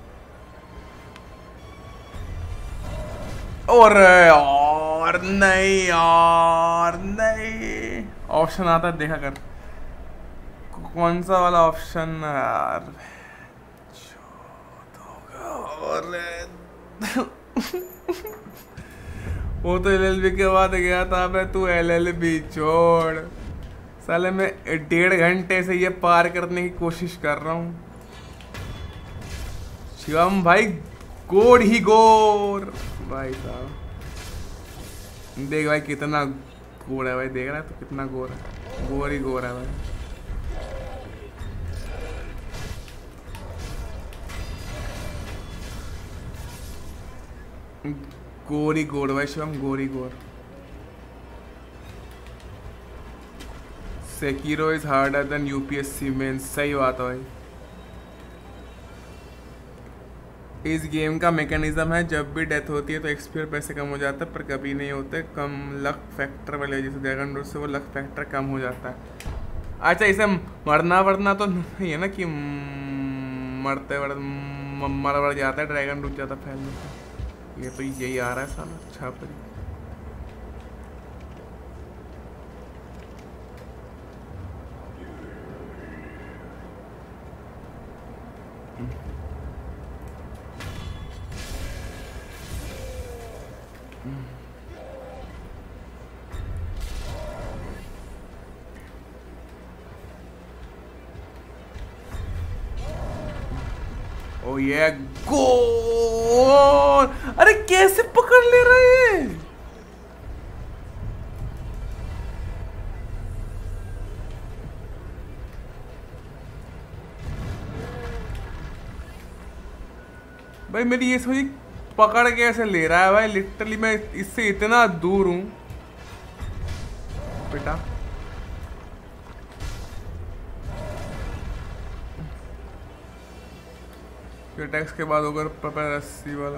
और यार नहीं यार नहीं, ऑप्शन आता है देखा कर, कौन सा वाला ऑप्शन यार। और वो तो एल एल बी के बाद गया था। मैं तू एल एल बी छोड़, साले मैं डेढ़ घंटे से ये पार करने की कोशिश कर रहा हूँ। शिवम भाई गोड़ ही गोर भाई साहब, देख भाई कितना गोर है भाई, देख रहा है तो कितना गोर है, गोर ही गोर है भाई। गोरी गोर भाई Shivam, gory gore. Sekiro is harder then UPSC mains, सही बात है भाई। इस गेम का मैकेनिज्म है, जब भी डेथ होती है तो एक्सपी पैसे कम हो जाता है, पर कभी नहीं होते कम। लक फैक्टर वाले जैसे ड्रैगन रूट से वो लक फैक्टर कम हो जाता है। अच्छा इसे मरना वरना तो नहीं है ना कि मरते वर मर मर जाता है, ड्रैगन रुक जाता फैलने से। ये तो यही आ रहा है साला छापरी। ओ ये गोल! अरे कैसे पकड़ ले रहे हैं? भाई मेरी ये समझ पकड़ कैसे ले रहा है भाई? लिटरली मैं इससे इतना दूर हूं बेटा। ये टैक्स के बाद होगा रस्सी वाला।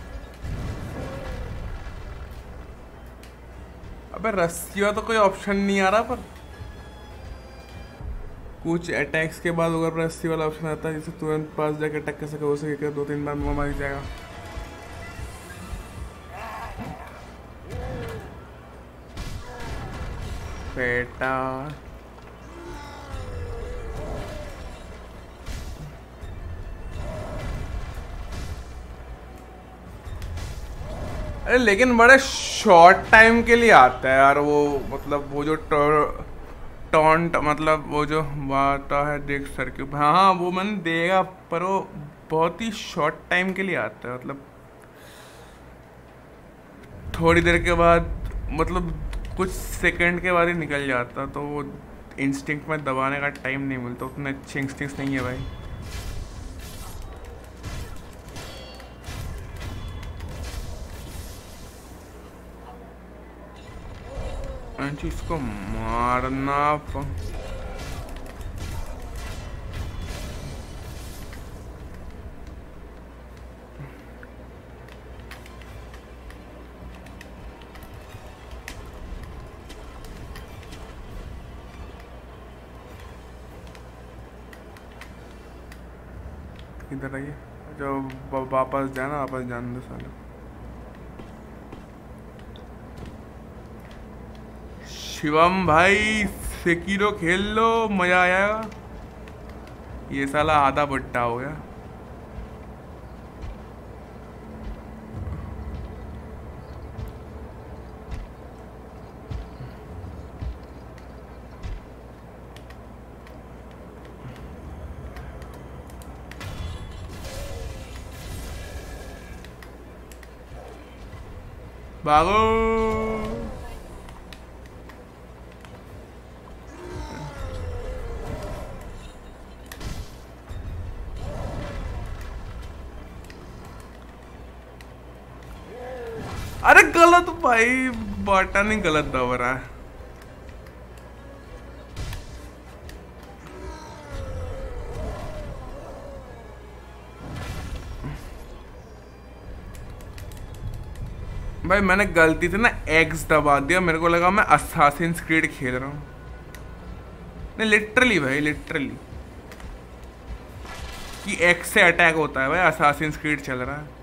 अबे रस्सी वाला तो कोई ऑप्शन नहीं आ रहा, पर कुछ अटैक्स के बाद अगर रस्सी वाला ऑप्शन आता है जिससे तुरंत पास जाके अटैक कर सके, हो सके दो तीन बार मार जाएगा। बेटा अरे लेकिन बड़े शॉर्ट टाइम के लिए आता है यार वो, मतलब वो जो टॉन्ट, मतलब वो जो आता है देख सर के ऊपर। हाँ हाँ वो मैंने देगा, पर वो बहुत ही शॉर्ट टाइम के लिए आता है, मतलब थोड़ी देर के बाद, मतलब कुछ सेकंड के बाद ही निकल जाता। तो वो इंस्टिंक्ट में दबाने का टाइम नहीं मिलता, उतने अच्छे इंस्टिंक्ट्स नहीं है भाई। इसको मारना प... इधर आइए, जो वापस जाना वापस जाने दो साले। शिवम भाई सेकिरो खेल लो, मजा आएगा। ये साला आधा बुट्टा हो गया। भागो। अरे गलत भाई, बटन ही गलत दबा रहा है। भाई मैंने गलती से ना एक्स दबा दिया, मेरे को लगा मैं असासिन्स क्रीड खेल रहा हूँ। नहीं लिटरली भाई, लिटरली कि एक्स से अटैक होता है भाई, असासिन्स क्रीड चल रहा है।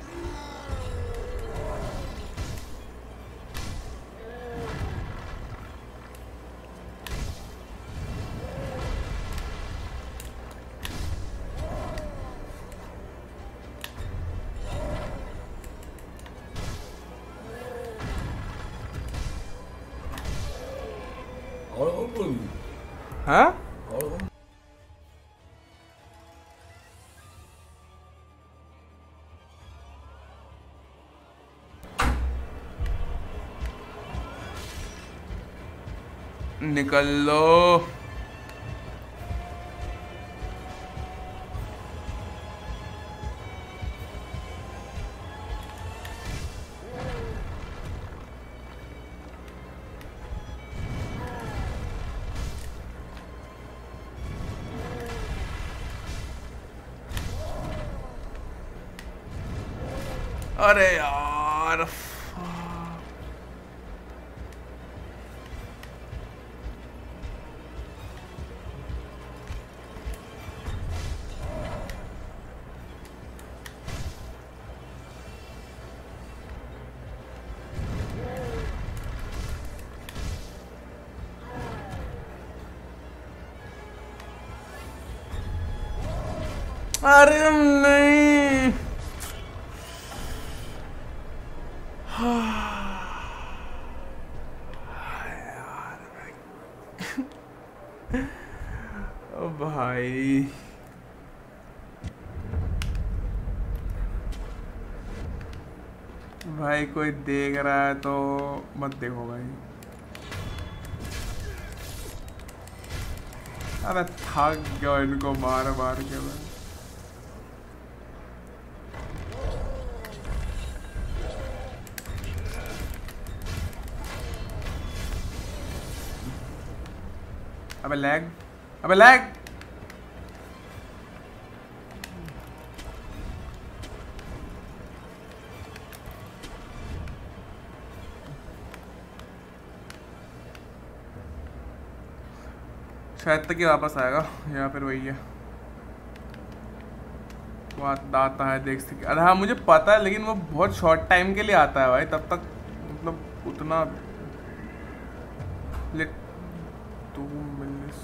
हाँ निकल लो। अरे यार अरे नहीं ओ भाई भाई कोई देख रहा है तो मत देखो भाई। अरे थक गया इनको मार मार के मैं। अबे लैग अबे लैग शायद तक ही वापस आएगा या फिर वही है वो आता है देख सके। अरे हाँ मुझे पता है लेकिन वो बहुत शॉर्ट टाइम के लिए आता है भाई तब तक मतलब उतना लेट टू मिनट्स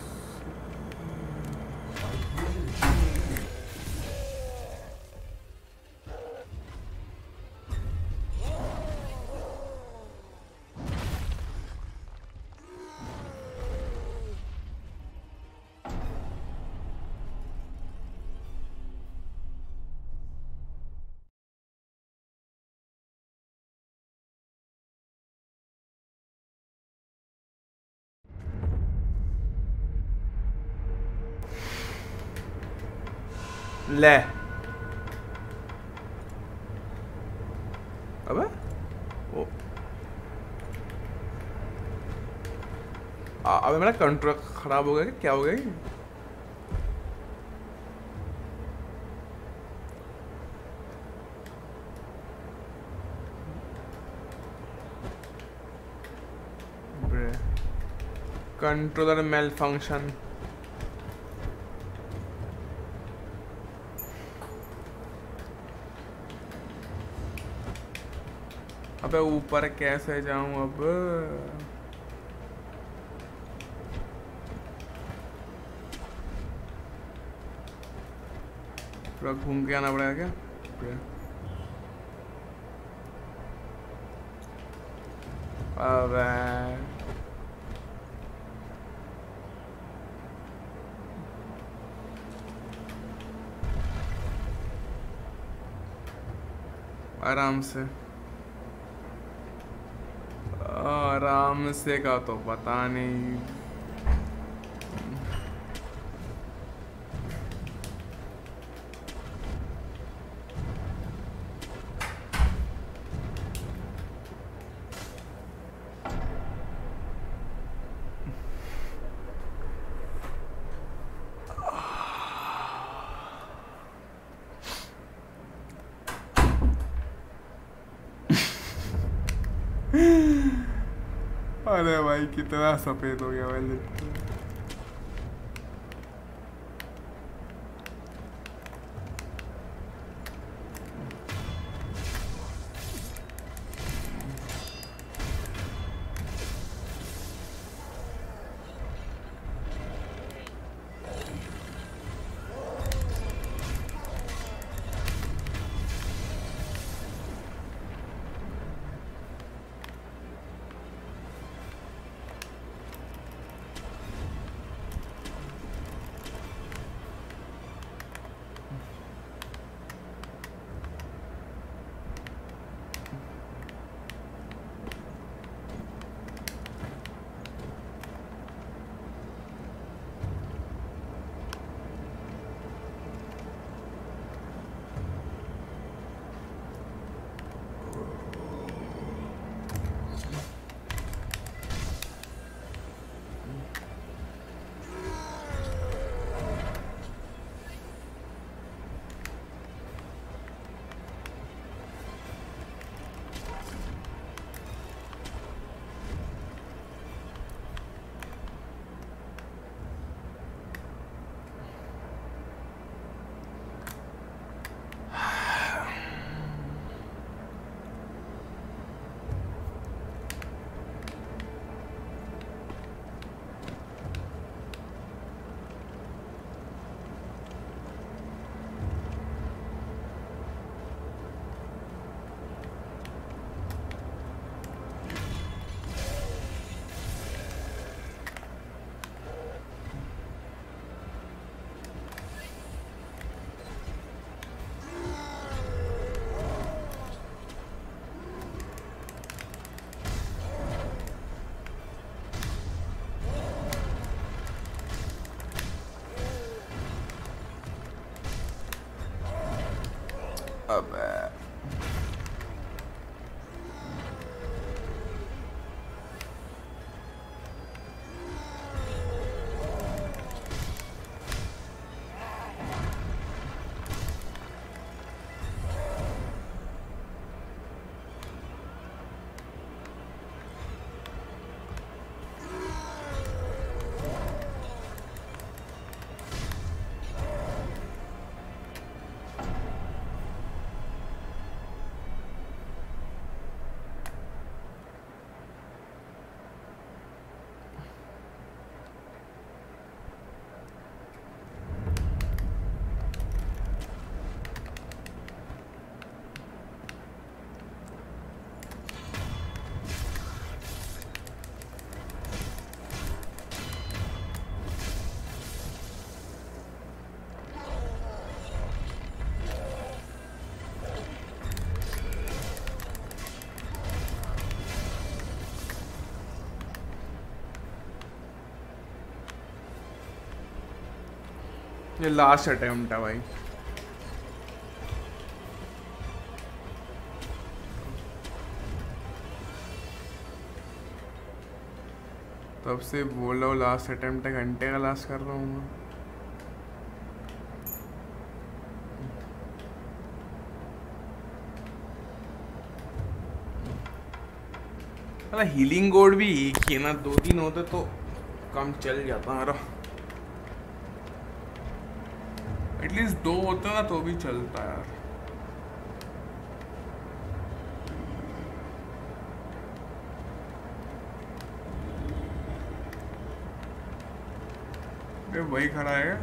ले अबे ओ अबे मेरा कंट्रोल खराब हो गया क्या हो गया कंट्रोलर मेल फंक्शन अबे ऊपर कैसे जाऊं अब पूरा घूम के आना पड़ेगा क्या अबे आराम से आराम से का तो पता नहीं अरे भाई कितना सफेद हो गया भाई अबे ये लास्ट अटेम्प्ट है भाई। तब से बोल रहा हूँ लास्ट अटेम्प्ट है, घंटे का लास्ट कर रहा हूँ मैं। अरे हीलिंग गोल्ड भी एक ही है ना, दो तीन होते तो काम चल जाता मेरा। एटलीस्ट दो होते ना तो भी चलता यार। ये वही खड़ा है।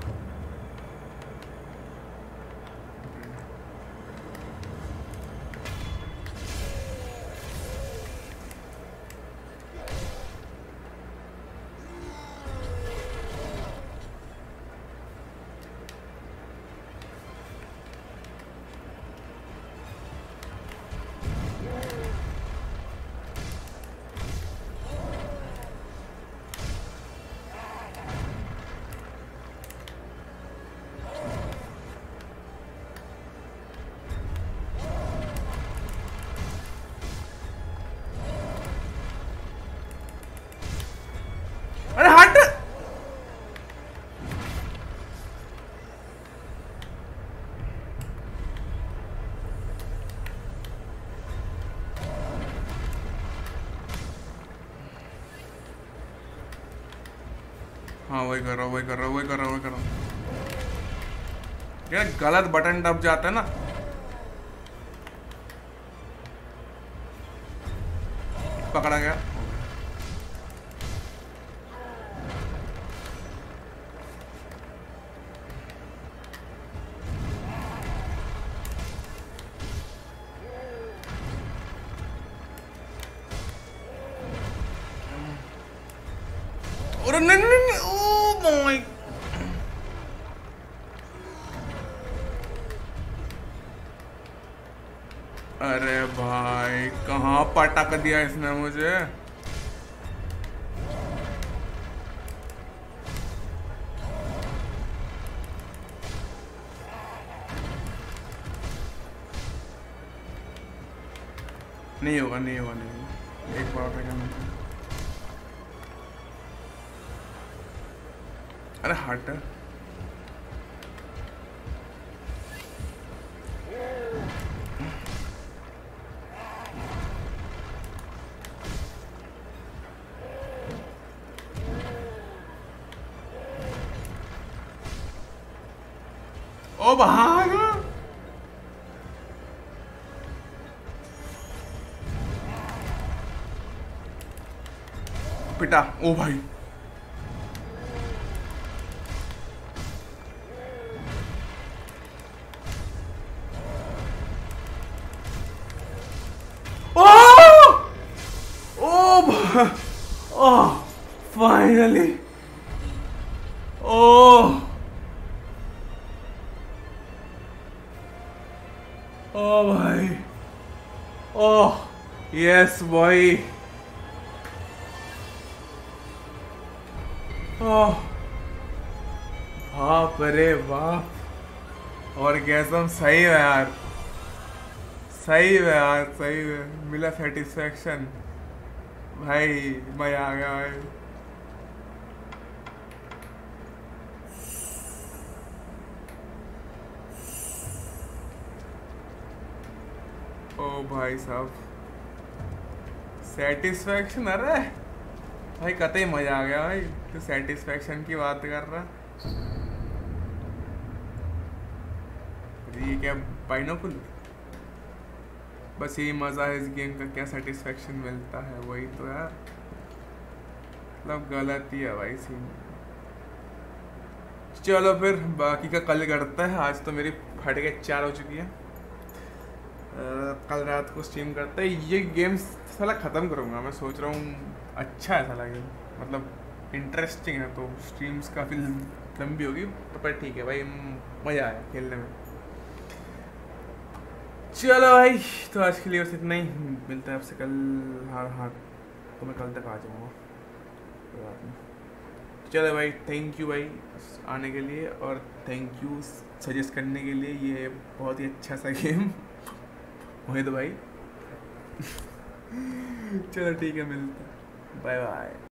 हाँ वही कर रहा हूँ, वही कर रहा हूँ, वही कर रहा हूँ, वही कर रहा हूँ। यार गलत बटन दब जाता है ना। पकड़ा गया। और नहीं नहीं नहीं, ओ माय। अरे भाई कहाँ पटक दिया इसने मुझे। नहीं होगा नहीं होगा नहीं होगा। एक बार करना। अरे हट। ओ भाग। पिटा। ओ भाई oh finally oh oh भाई oh yes boy oh बाप रे बाप। और गैसम सही है यार। सही है यार, सही है, मिला सेटिस्फेक्शन भाई, मजा आ गया भाई। ओ भाई साहब सेटिस्फेक्शन, अरे भाई कतई मजा आ गया भाई, तो सेटिस्फेक्शन की बात कर रहा। ये क्या बाइनोकुल, बस यही मज़ा है इस गेम का, क्या सेटिस्फेक्शन मिलता है वही तो यार, मतलब गलत ही है भाई सीन। चलो फिर बाकी का कल करता है, आज तो मेरी फट के चार हो चुकी है। कल रात को स्ट्रीम करता है, ये गेम्स साला ख़त्म करूँगा मैं सोच रहा हूँ। अच्छा है साला गेम, मतलब इंटरेस्टिंग है, तो स्ट्रीम्स काफ़ी लंबी होगी तो पर ठीक है भाई, मज़ा आया खेलने में। चलो भाई तो आज के लिए बस इतना ही, मिलता है आपसे कल। हाँ हाँ तो मैं कल तक आ जाऊँगा, कोई बात नहीं। चलो भाई थैंक यू भाई आने के लिए, और थैंक यू सजेस्ट करने के लिए, ये बहुत ही अच्छा सा गेम वही तो भाई। चलो ठीक है, मिलते हैं, बाय बाय।